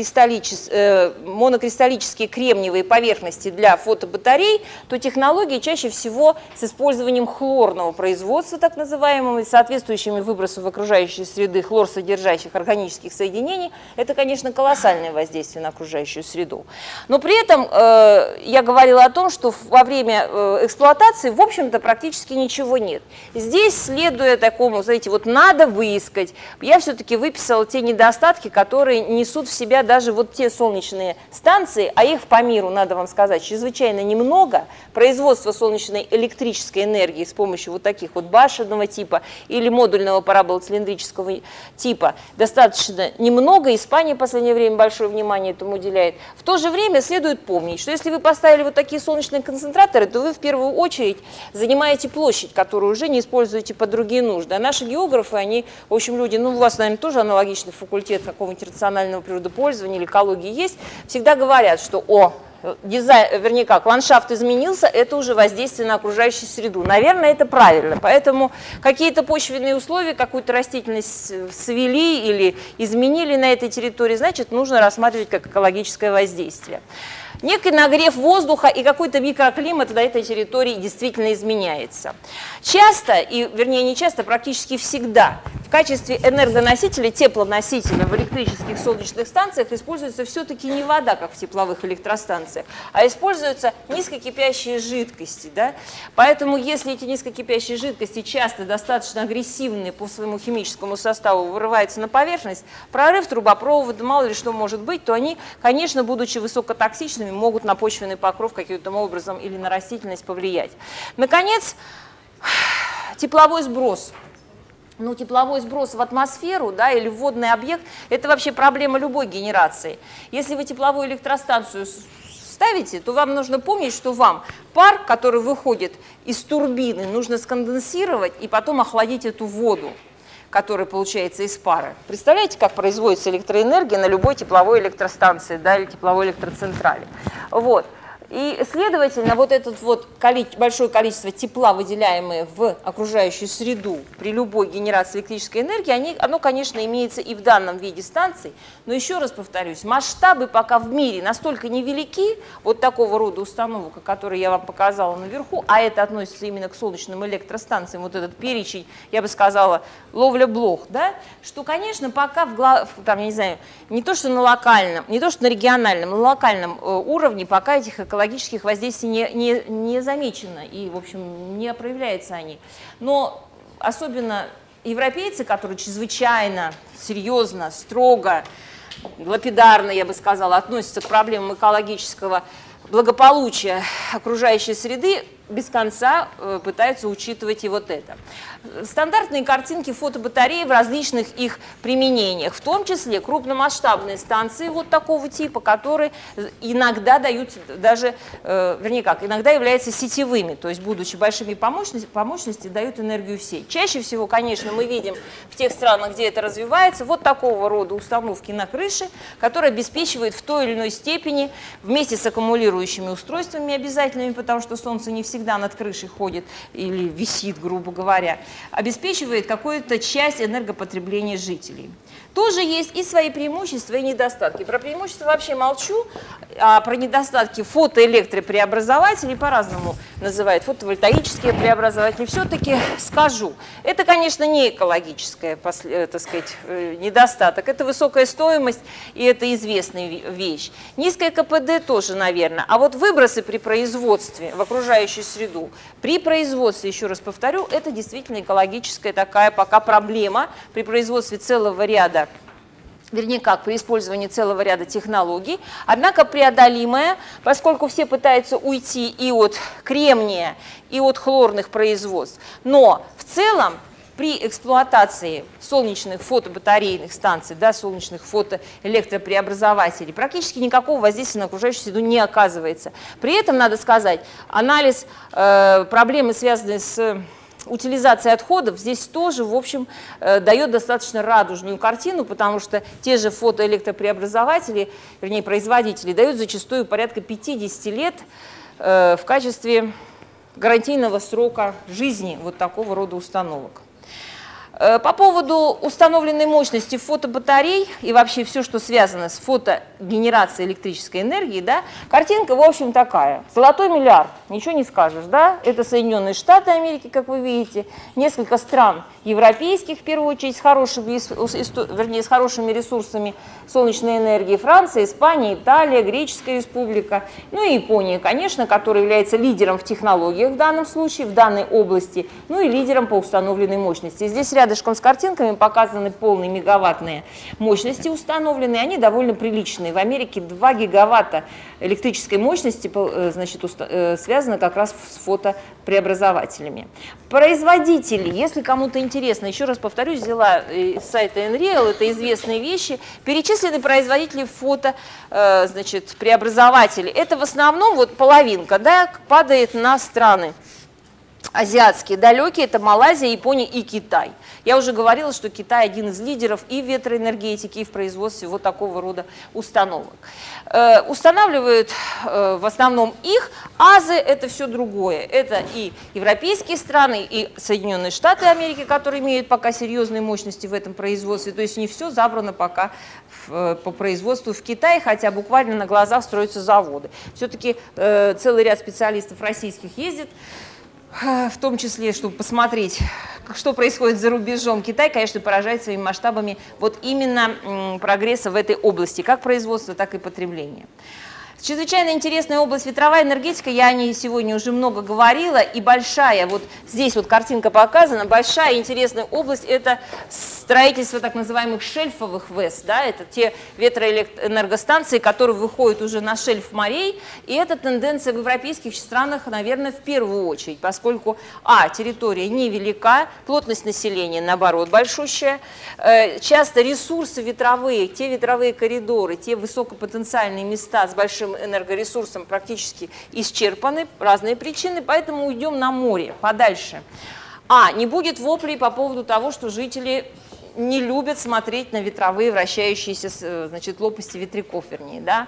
монокристаллические кремниевые поверхности для фотобатарей, то технологии чаще всего с использованием хлорного производства, так называемого, и соответствующими выбросу в окружающей среды хлорсодержащих органических соединений, это, конечно, колоссальное воздействие на окружающую среду. Но при этом я говорила о том, что во время эксплуатации, в общем-то, практически ничего нет. Здесь, следуя такому, знаете, вот надо выискать, я все-таки выписала те недостатки, которые несут в себя даже вот те солнечные станции, а их по миру, надо вам сказать, чрезвычайно немного. Производство солнечной электрической энергии с помощью вот таких вот башенного типа или модульного параболоцилиндрического типа достаточно немного. Испания в последнее время большое внимание этому уделяет. В то же время следует помнить, что если вы поставили вот такие солнечные концентраторы, то вы в первую очередь занимаете площадь, которую уже не используете под другие нужды. А наши географы, они, в общем, люди, ну, у вас, наверное, тоже аналогичный факультет какого-нибудь рационального природопользования или экологии есть, всегда говорят, что дизайн, вернее как, ландшафт изменился, это уже воздействие на окружающую среду. Наверное, это правильно. Поэтому какие-то почвенные условия, какую-то растительность свели или изменили на этой территории, значит, нужно рассматривать как экологическое воздействие. Некий нагрев воздуха и какой-то микроклимат на этой территории действительно изменяется. Часто, вернее не часто, практически всегда в качестве энергоносителя, теплоносителя в электрических солнечных станциях используется все-таки не вода, как в тепловых электростанциях, а используются низкокипящие жидкости. Да? Поэтому если эти низкокипящие жидкости часто достаточно агрессивные по своему химическому составу вырываются на поверхность, прорыв трубопровода, мало ли что может быть, то они, конечно, будучи высокотоксичными, могут на почвенный покров каким-то образом или на растительность повлиять. Наконец, тепловой сброс. Ну, тепловой сброс в атмосферу, да, или в водный объект – это вообще проблема любой генерации. Если вы тепловую электростанцию ставите, то вам нужно помнить, что вам пар, который выходит из турбины, нужно сконденсировать и потом охладить эту воду, который получается из пара. Представляете, как производится электроэнергия на любой тепловой электростанции, да, или тепловой электроцентрале. Вот. И, следовательно, вот это вот большое количество тепла, выделяемое в окружающую среду при любой генерации электрической энергии, оно, конечно, имеется и в данном виде станций, но еще раз повторюсь, масштабы пока в мире настолько невелики, вот такого рода установок, которые я вам показала наверху, а это относится именно к солнечным электростанциям, вот этот перечень, я бы сказала, ловля блох, да, что, конечно, пока там, я не знаю, не то что на локальном, не то что на региональном, на локальном уровне пока этих экологических воздействий не замечено и, в общем, не проявляются они. Но особенно европейцы, которые чрезвычайно серьезно, строго, лапидарно, я бы сказала, относятся к проблемам экологического благополучия окружающей среды, без конца пытаются учитывать и вот это. Стандартные картинки фотобатареи в различных их применениях, в том числе крупномасштабные станции вот такого типа, которые иногда дают даже, вернее как, иногда являются сетевыми, то есть будучи большими по мощности дают энергию всей. Чаще всего, конечно, мы видим в тех странах, где это развивается, вот такого рода установки на крыше, которые обеспечивают в той или иной степени вместе с аккумулирующими устройствами обязательными, потому что солнце не всегда над крышей ходит или висит, грубо говоря, обеспечивает какую-то часть энергопотребления жителей. Тоже есть и свои преимущества, и недостатки. Про преимущества вообще молчу, а про недостатки фотоэлектропреобразователей по-разному называют, фотовольтаические преобразователи, все-таки скажу. Это, конечно, не экологическая, так сказать, недостаток, это высокая стоимость, и это известная вещь. Низкое КПД тоже, наверное, а вот выбросы при производстве в окружающую среду, при производстве, еще раз повторю, это действительно экологическая такая пока проблема при производстве целого ряда, вернее как, при использовании целого ряда технологий, однако преодолимая, поскольку все пытаются уйти и от кремния, и от хлорных производств. Но в целом при эксплуатации солнечных фотобатарейных станций, да, солнечных фотоэлектропреобразователей практически никакого воздействия на окружающую среду не оказывается. При этом, надо сказать, анализ проблемы, связанные с утилизация отходов здесь тоже, в общем, дает достаточно радужную картину, потому что те же фотоэлектропреобразователи, вернее, производители, дают зачастую порядка 50 лет в качестве гарантийного срока жизни вот такого рода установок. По поводу установленной мощности фотобатарей и вообще все, что связано с фотогенерацией электрической энергии, да, картинка, в общем, такая. Золотой миллиард, ничего не скажешь, да? Это Соединенные Штаты Америки, как вы видите, несколько стран европейских, в первую очередь, с хорошими ресурсами солнечной энергии, Франция, Испания, Италия, Греческая республика, ну и Япония, конечно, которая является лидером в технологиях в данном случае, в данной области, ну и лидером по установленной мощности. Здесь рядышком с картинками показаны полные мегаваттные мощности установленные, они довольно приличные. В Америке 2 гигаватта электрической мощности, значит, связано как раз с фотопреобразователями. Производители, если кому-то интересно, еще раз повторюсь, взяла из сайта Enreal, это известные вещи, перечислены производители значит, преобразователей. Это в основном вот половинка, да, падает на страны азиатские, далекие, это Малайзия, Япония и Китай. Я уже говорила, что Китай один из лидеров и в ветроэнергетике, и в производстве вот такого рода установок. Устанавливают в основном их, АЗы это все другое. Это и европейские страны, и Соединенные Штаты Америки, которые имеют пока серьезные мощности в этом производстве. То есть не все забрано пока по производству в Китае, хотя буквально на глазах строятся заводы. Все-таки целый ряд специалистов российских ездит, в том числе, чтобы посмотреть, что происходит за рубежом. Китай, конечно, поражает своими масштабами вот именно прогресса в этой области, как производства, так и потребления. Чрезвычайно интересная область ветровая энергетика, я о ней сегодня уже много говорила, и большая, вот здесь вот картинка показана, большая интересная область – это строительство так называемых шельфовых ВЭС, да, это те ветроэнергостанции, которые выходят уже на шельф морей, и это тенденция в европейских странах, наверное, в первую очередь, поскольку, территория невелика, плотность населения, наоборот, большущая, часто ресурсы ветровые, те ветровые коридоры, те высокопотенциальные места с большим энергоресурсом практически исчерпаны, разные причины, поэтому уйдем на море, подальше. Не будет воплей по поводу того, что жители не любят смотреть на ветровые вращающиеся, значит, лопасти ветряков, вернее, да.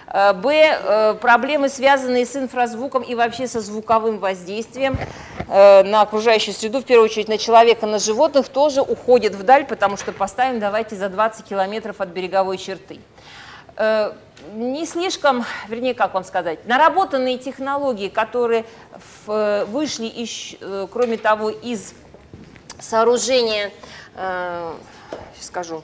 Проблемы, связанные с инфразвуком и вообще со звуковым воздействием на окружающую среду, в первую очередь на человека, на животных, тоже уходят вдаль, потому что поставим, давайте, за 20 километров от береговой черты. Не слишком, вернее, как вам сказать, наработанные технологии, которые вышли, кроме того, из сооружения, сейчас скажу,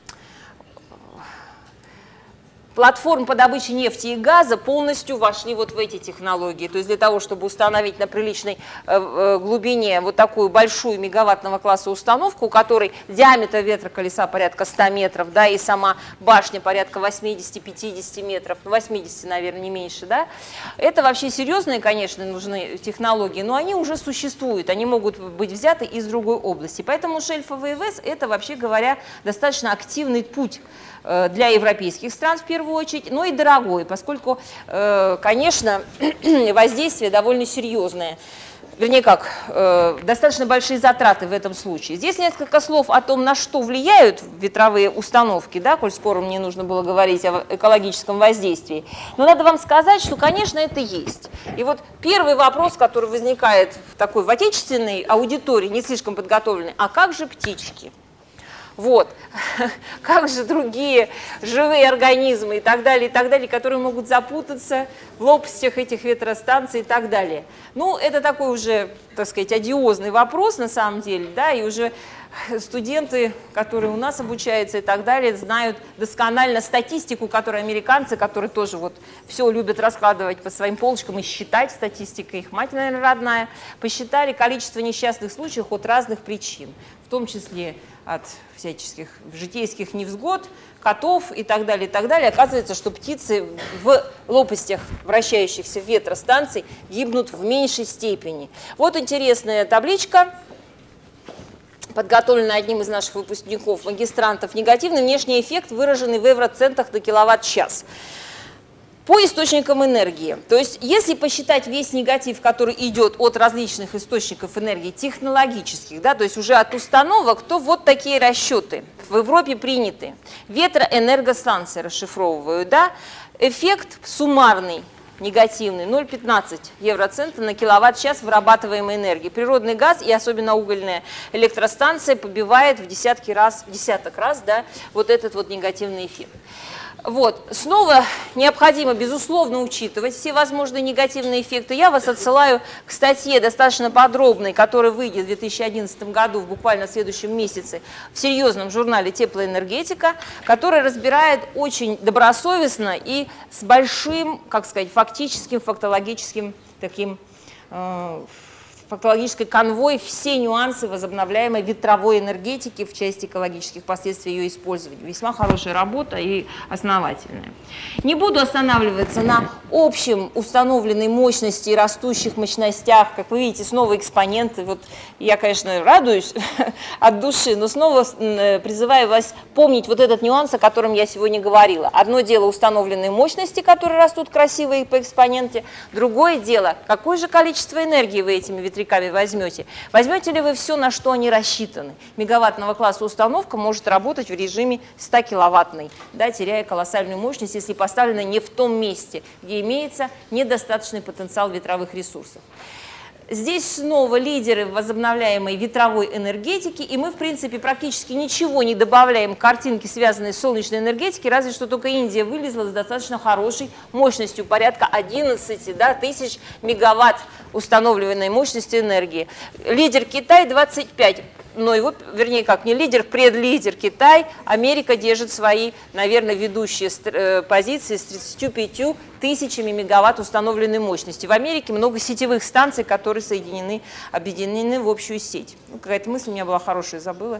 платформ по добыче нефти и газа полностью вошли вот в эти технологии. То есть для того, чтобы установить на приличной глубине вот такую большую мегаваттного класса установку, у которой диаметр ветроколеса порядка 100 метров, да, и сама башня порядка 80-50 метров, 80, наверное, не меньше, да, это вообще серьезные, конечно, нужны технологии, но они уже существуют, они могут быть взяты из другой области. Поэтому шельфовые ВЭС – это, вообще говоря, достаточно активный путь для европейских стран в первую очередь, но и дорогой, поскольку, конечно, воздействие довольно серьезное. Вернее как, достаточно большие затраты в этом случае. Здесь несколько слов о том, на что влияют ветровые установки, да, коль скоро мне нужно было говорить о экологическом воздействии. Но надо вам сказать, что, конечно, это есть. И вот первый вопрос, который возникает в отечественной аудитории, не слишком подготовленной, а как же птички? Вот, как же другие живые организмы и так далее, которые могут запутаться в лопастях этих ветростанций и так далее. Ну, это такой уже, так сказать, одиозный вопрос на самом деле, да, и уже студенты, которые у нас обучаются и так далее, знают досконально статистику, которую американцы, которые тоже вот все любят раскладывать по своим полочкам и считать, статистика их мать, наверное, родная, посчитали количество несчастных случаев от разных причин, в том числе от всяческих житейских невзгод, котов и так далее, и так далее. Оказывается, что птицы в лопастях вращающихся ветростанций гибнут в меньшей степени. Вот интересная табличка, подготовленная одним из наших выпускников, магистрантов. Негативный внешний эффект, выраженный в евроцентах на киловатт-час. По источникам энергии. То есть, если посчитать весь негатив, который идет от различных источников энергии технологических, да, то есть уже от установок, то вот такие расчеты в Европе приняты. Ветроэнергостанции расшифровывают, да, эффект суммарный негативный, 0,15 евроцента на киловатт-час вырабатываемой энергии. Природный газ и особенно угольная электростанция побивает в десяток раз, да, вот этот вот негативный эффект. Вот. Снова необходимо, безусловно, учитывать все возможные негативные эффекты. Я вас отсылаю к статье достаточно подробной, которая выйдет в 2011 году, буквально в следующем месяце, в серьезном журнале «Теплоэнергетика», которая разбирает очень добросовестно и с большим, как сказать, фактическим, фактологическим таким фактологической конвой все нюансы возобновляемой ветровой энергетики в части экологических последствий ее использования. Весьма хорошая работа и основательная. Не буду останавливаться на общем установленной мощности и растущих мощностях. Как вы видите, снова экспоненты. Вот я, конечно, радуюсь от души, но снова призываю вас помнить вот этот нюанс, о котором я сегодня говорила. Одно дело установленные мощности, которые растут красивые по экспоненте. Другое дело, какое же количество энергии вы этими ветряками возьмете. Возьмете ли вы все, на что они рассчитаны? Мегаваттного класса установка может работать в режиме 100 киловаттной, да, теряя колоссальную мощность, если поставлена не в том месте, где имеется недостаточный потенциал ветровых ресурсов. Здесь снова лидеры в возобновляемой ветровой энергетики, и мы, в принципе, практически ничего не добавляем к картинке, связанной с солнечной энергетикой, разве что только Индия вылезла с достаточно хорошей мощностью, порядка 11 тысяч мегаватт установленной мощности энергии. Лидер Китай 25, но его, вернее, как не лидер, предлидер Китай. Америка держит свои, наверное, ведущие позиции с 35 тысячами мегаватт установленной мощности. В Америке много сетевых станций, которые объединены в общую сеть. Ну, какая-то мысль у меня была хорошая, забыла,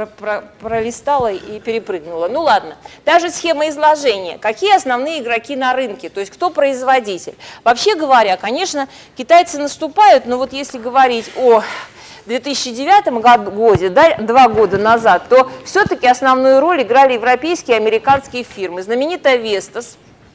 пролистала и перепрыгнула. Ну ладно, та же схема изложения. Какие основные игроки на рынке, то есть кто производитель? Вообще говоря, конечно, китайцы наступают, но вот если говорить о 2009 году, да, 2 года назад, то все-таки основную роль играли европейские и американские фирмы. Знаменитая Vestas,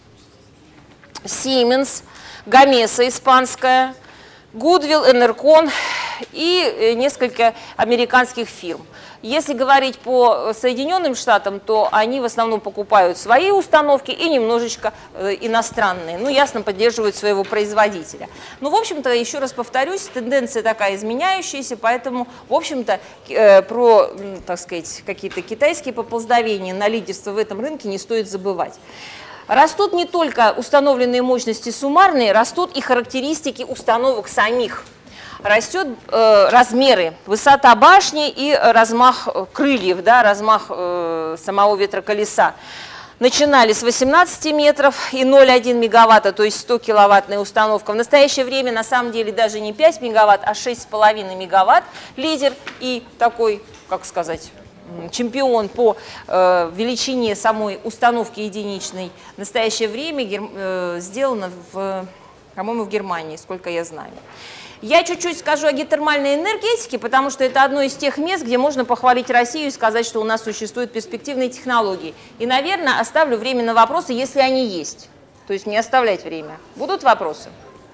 Siemens, Gamesa испанская, Goodwill, Enercon и несколько американских фирм. Если говорить по Соединенным Штатам, то они в основном покупают свои установки и немножечко иностранные. Ну, ясно, поддерживают своего производителя. Ну, в общем-то, еще раз повторюсь, тенденция такая изменяющаяся, поэтому, в общем-то, про, так сказать, какие-то китайские поползновения на лидерство в этом рынке не стоит забывать. Растут не только установленные мощности суммарные, растут и характеристики установок самих. Растет размеры, высота башни и размах крыльев, да, размах самого ветроколеса. Начинали с 18 метров и 0,1 мегаватта, то есть 100 киловаттная установка. В настоящее время на самом деле даже не 5 мегаватт, а 6,5 мегаватт. Лидер и такой, как сказать, чемпион по величине самой установки единичной. В настоящее время сделано, по-моему, в Германии, сколько я знаю. Я чуть-чуть скажу о геотермальной энергетике, потому что это одно из тех мест, где можно похвалить Россию и сказать, что у нас существуют перспективные технологии. И, наверное, оставлю время на вопросы, если они есть. То есть не оставлять время. Будут вопросы?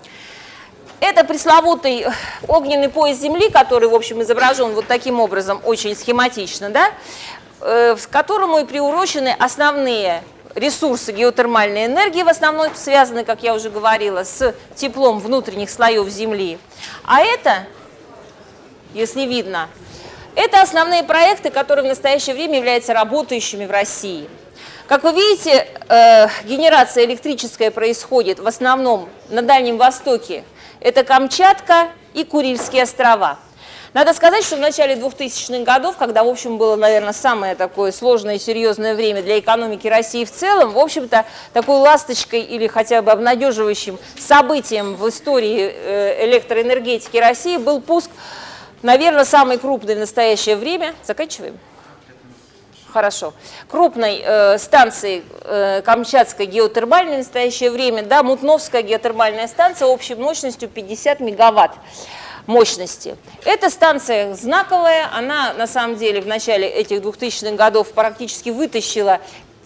Это пресловутый огненный пояс Земли, который, в общем, изображен вот таким образом, очень схематично, да, к которому и приурочены основные ресурсы геотермальной энергии, в основном связаны, как я уже говорила, с теплом внутренних слоев Земли. А это, если видно, это основные проекты, которые в настоящее время являются работающими в России. Как вы видите, генерация электрическая происходит в основном на Дальнем Востоке. Это Камчатка и Курильские острова. Надо сказать, что в начале 2000-х годов, когда, в общем, было, наверное, самое такое сложное и серьезное время для экономики России в целом, в общем-то, такой ласточкой или хотя бы обнадеживающим событием в истории электроэнергетики России был пуск, наверное, самый крупный в настоящее время. Заканчиваем? Хорошо. Крупной станции Камчатской геотермальной в настоящее время, да, Мутновская геотермальная станция общей мощностью 50 мегаватт мощности. Эта станция знаковая, она на самом деле в начале этих 2000-х годов практически вытащила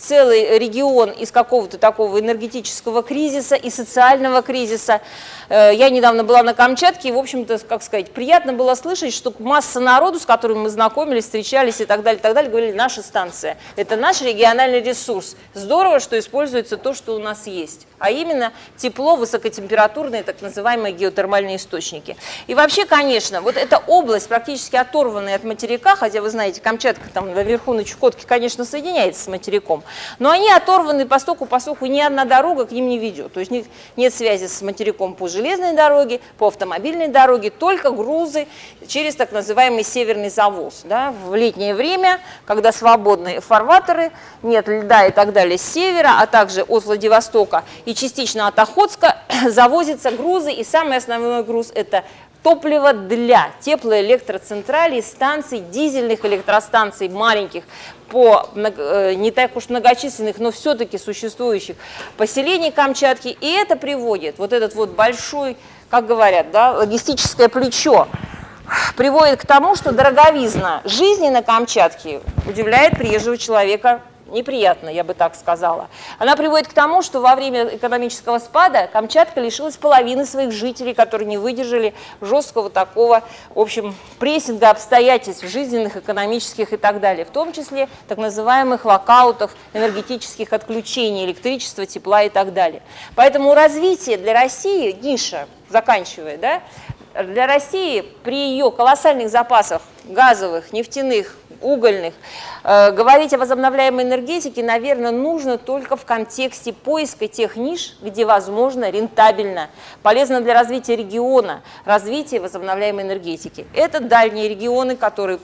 целый регион из какого-то такого энергетического кризиса и социального кризиса. Я недавно была на Камчатке, и, в общем-то, как сказать, приятно было слышать, что масса народу, с которыми мы знакомились, встречались и так далее, говорили: наша станция – это наш региональный ресурс. Здорово, что используется то, что у нас есть, а именно тепло, высокотемпературные, так называемые геотермальные источники. И вообще, конечно, вот эта область, практически оторванная от материка, хотя вы знаете, Камчатка там наверху на Чукотке, конечно, соединяется с материком, но они оторваны постоку ни одна дорога к ним не ведет. То есть нет связи с материком по железной дороге, по автомобильной дороге, только грузы через так называемый северный завоз. Да, в летнее время, когда свободные фарватеры, нет льда и так далее с севера, а также от Владивостока и частично от Охотска завозятся грузы, и самый основной груз – это топливо для теплоэлектроцентралей, станций, дизельных электростанций маленьких, по не так уж многочисленных, но все-таки существующих поселений Камчатки. И это приводит, вот этот вот большой, как говорят, да, логистическое плечо, приводит к тому, что дороговизна жизни на Камчатке удивляет приезжего человека неприятно, я бы так сказала. Она приводит к тому, что во время экономического спада Камчатка лишилась половины своих жителей, которые не выдержали жесткого такого, в общем, прессинга обстоятельств жизненных, экономических и так далее, в том числе так называемых локаутов, энергетических отключений электричества, тепла и так далее. Поэтому развитие для России, ниша, заканчивая, да, для России при ее колоссальных запасах газовых, нефтяных, угольных, говорить о возобновляемой энергетике, наверное, нужно только в контексте поиска тех ниш, где возможно рентабельно, полезно для развития региона, развития возобновляемой энергетики. Это дальние регионы, которые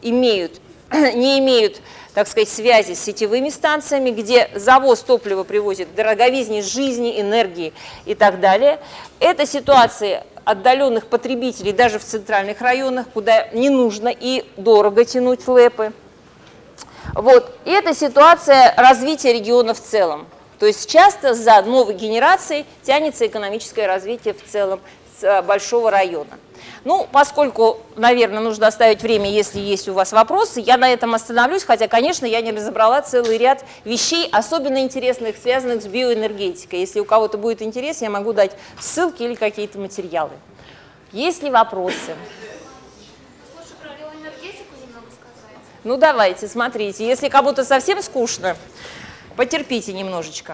не имеют, так сказать, связи с сетевыми станциями, где завоз топлива привозит дороговизне жизни, энергии и так далее. Это ситуации отдаленных потребителей даже в центральных районах, куда не нужно и дорого тянуть ЛЭПы. Вот. И это ситуация развития региона в целом. То есть часто за новой генерацией тянется экономическое развитие в целом большого района. Ну, поскольку, наверное, нужно оставить время, если есть у вас вопросы, я на этом остановлюсь, хотя, конечно, я не разобрала целый ряд вещей, особенно интересных, связанных с биоэнергетикой. Если у кого-то будет интерес, я могу дать ссылки или какие-то материалы. Есть ли вопросы? Слушай, про биоэнергетику немного сказать. Ну, давайте, смотрите. Если кому-то совсем скучно, потерпите немножечко.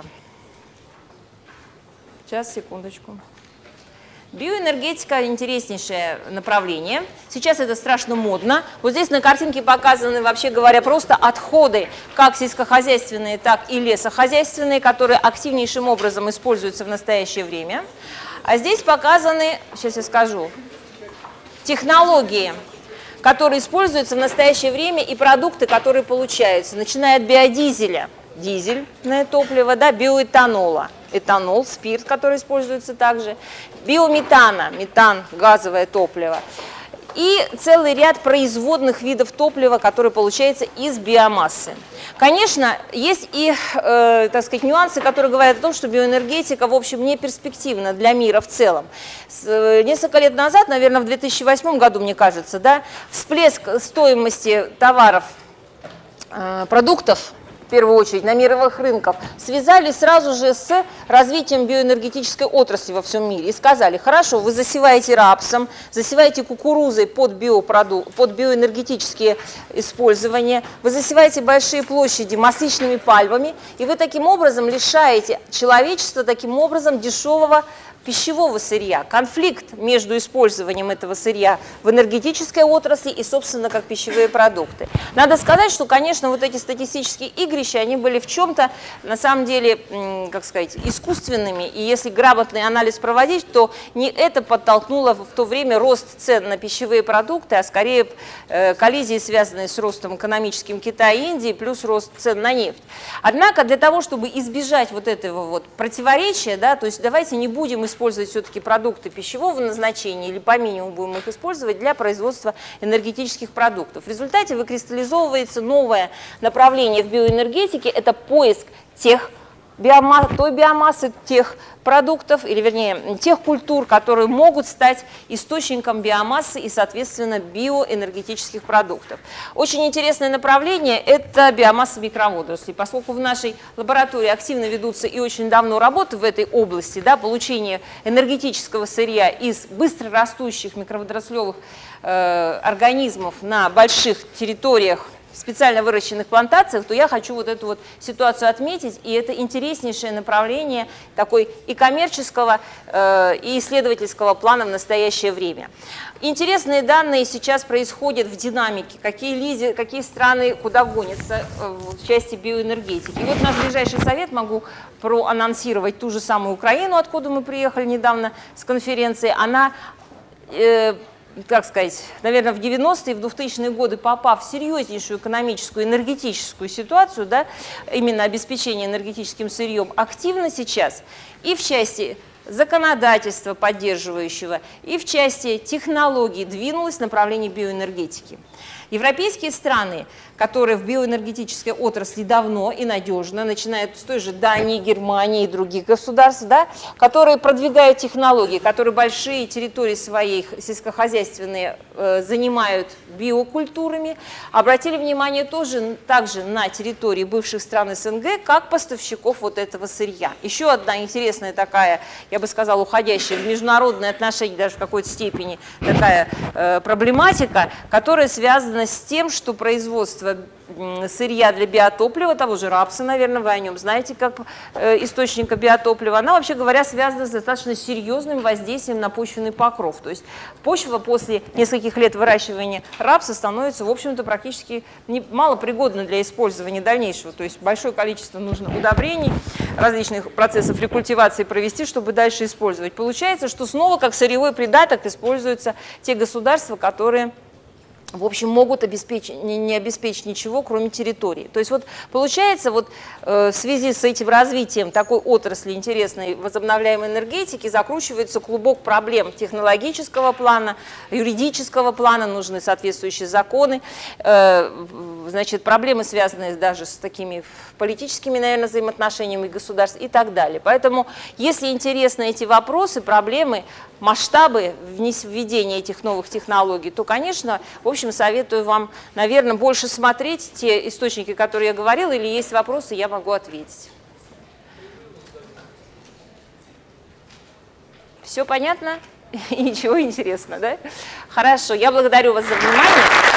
Сейчас, секундочку. Биоэнергетика – интереснейшее направление. Сейчас это страшно модно. Вот здесь на картинке показаны, вообще говоря, просто отходы, как сельскохозяйственные, так и лесохозяйственные, которые активнейшим образом используются в настоящее время. А здесь показаны, сейчас я скажу, технологии, которые используются в настоящее время, и продукты, которые получаются, начиная от биодизеля, дизельное топливо, да, биоэтанола, этанол, спирт, который используется также, биометана, метан, газовое топливо, и целый ряд производных видов топлива, которые получаются из биомассы. Конечно, есть и, так сказать, нюансы, которые говорят о том, что биоэнергетика, в общем, не перспективна для мира в целом. Несколько лет назад, наверное, в 2008 году, мне кажется, да, всплеск стоимости товаров, продуктов, в первую очередь, на мировых рынках, связали сразу же с развитием биоэнергетической отрасли во всем мире и сказали: хорошо, вы засеваете рапсом, засеваете кукурузой под биоэнергетические использования, вы засеваете большие площади масличными пальмами, и вы таким образом лишаете человечества таким образом дешевого пищевого сырья. Конфликт между использованием этого сырья в энергетической отрасли и, собственно, как пищевые продукты. Надо сказать, что, конечно, вот эти статистические игрища, они были в чем-то, на самом деле, как сказать, искусственными. И если грамотный анализ проводить, то не это подтолкнуло в то время рост цен на пищевые продукты, а скорее коллизии, связанные с ростом экономическим Китая и Индии, плюс рост цен на нефть. Однако для того, чтобы избежать вот этого вот противоречия, да, то есть давайте не будем использовать все-таки продукты пищевого назначения или по минимуму будем их использовать для производства энергетических продуктов. В результате выкристаллизовывается новое направление в биоэнергетике – это поиск тех той биомассы, тех продуктов, или вернее, тех культур, которые могут стать источником биомассы и, соответственно, биоэнергетических продуктов. Очень интересное направление – это биомасса микроводорослей. Поскольку в нашей лаборатории активно ведутся и очень давно работы в этой области, да, получение энергетического сырья из быстро растущих микроводорослевых организмов на больших территориях, специально выращенных плантациях, то я хочу вот эту вот ситуацию отметить, и это интереснейшее направление такой и коммерческого, и исследовательского плана в настоящее время. Интересные данные сейчас происходят в динамике, какие страны куда гонятся в части биоэнергетики. И вот наш ближайший совет, могу проанонсировать ту же самую Украину, откуда мы приехали недавно с конференции, она как сказать, наверное, в 90-е, в 2000-е годы, попав в серьезнейшую экономическую, энергетическую ситуацию, да, именно обеспечение энергетическим сырьем, активно сейчас и в части законодательства поддерживающего, и в части технологий двинулось в направлении биоэнергетики. Европейские страны, которые в биоэнергетической отрасли давно и надежно, начиная с той же Дании, Германии и других государств, да, которые продвигают технологии, которые большие территории свои сельскохозяйственные занимают биокультурами, обратили внимание также на территории бывших стран СНГ как поставщиков вот этого сырья. Еще одна интересная такая, я бы сказала, уходящая в международные отношения даже в какой-то степени такая проблематика, которая связана с тем, что производство сырья для биотоплива, того же рапса, наверное, вы о нем знаете, как источника биотоплива, она, вообще говоря, связана с достаточно серьезным воздействием на почвенный покров. То есть почва после нескольких лет выращивания рапса становится, в общем-то, практически малопригодна для использования дальнейшего. То есть большое количество нужно удобрений, различных процессов рекультивации провести, чтобы дальше использовать. Получается, что снова как сырьевой придаток используются те государства, которые, в общем, могут не обеспечить ничего, кроме территории. То есть вот получается, вот, в связи с этим развитием такой отрасли интересной возобновляемой энергетики закручивается клубок проблем технологического плана, юридического плана, нужны соответствующие законы, значит, проблемы, связанные даже с такими политическими, наверное, взаимоотношениями государств и так далее. Поэтому, если интересны эти вопросы, проблемы, масштабы введения этих новых технологий, то, конечно, в общем, советую вам, наверное, больше смотреть те источники, которые я говорила, или есть вопросы, я могу ответить. Все понятно? И ничего интересного, да? Хорошо, я благодарю вас за внимание.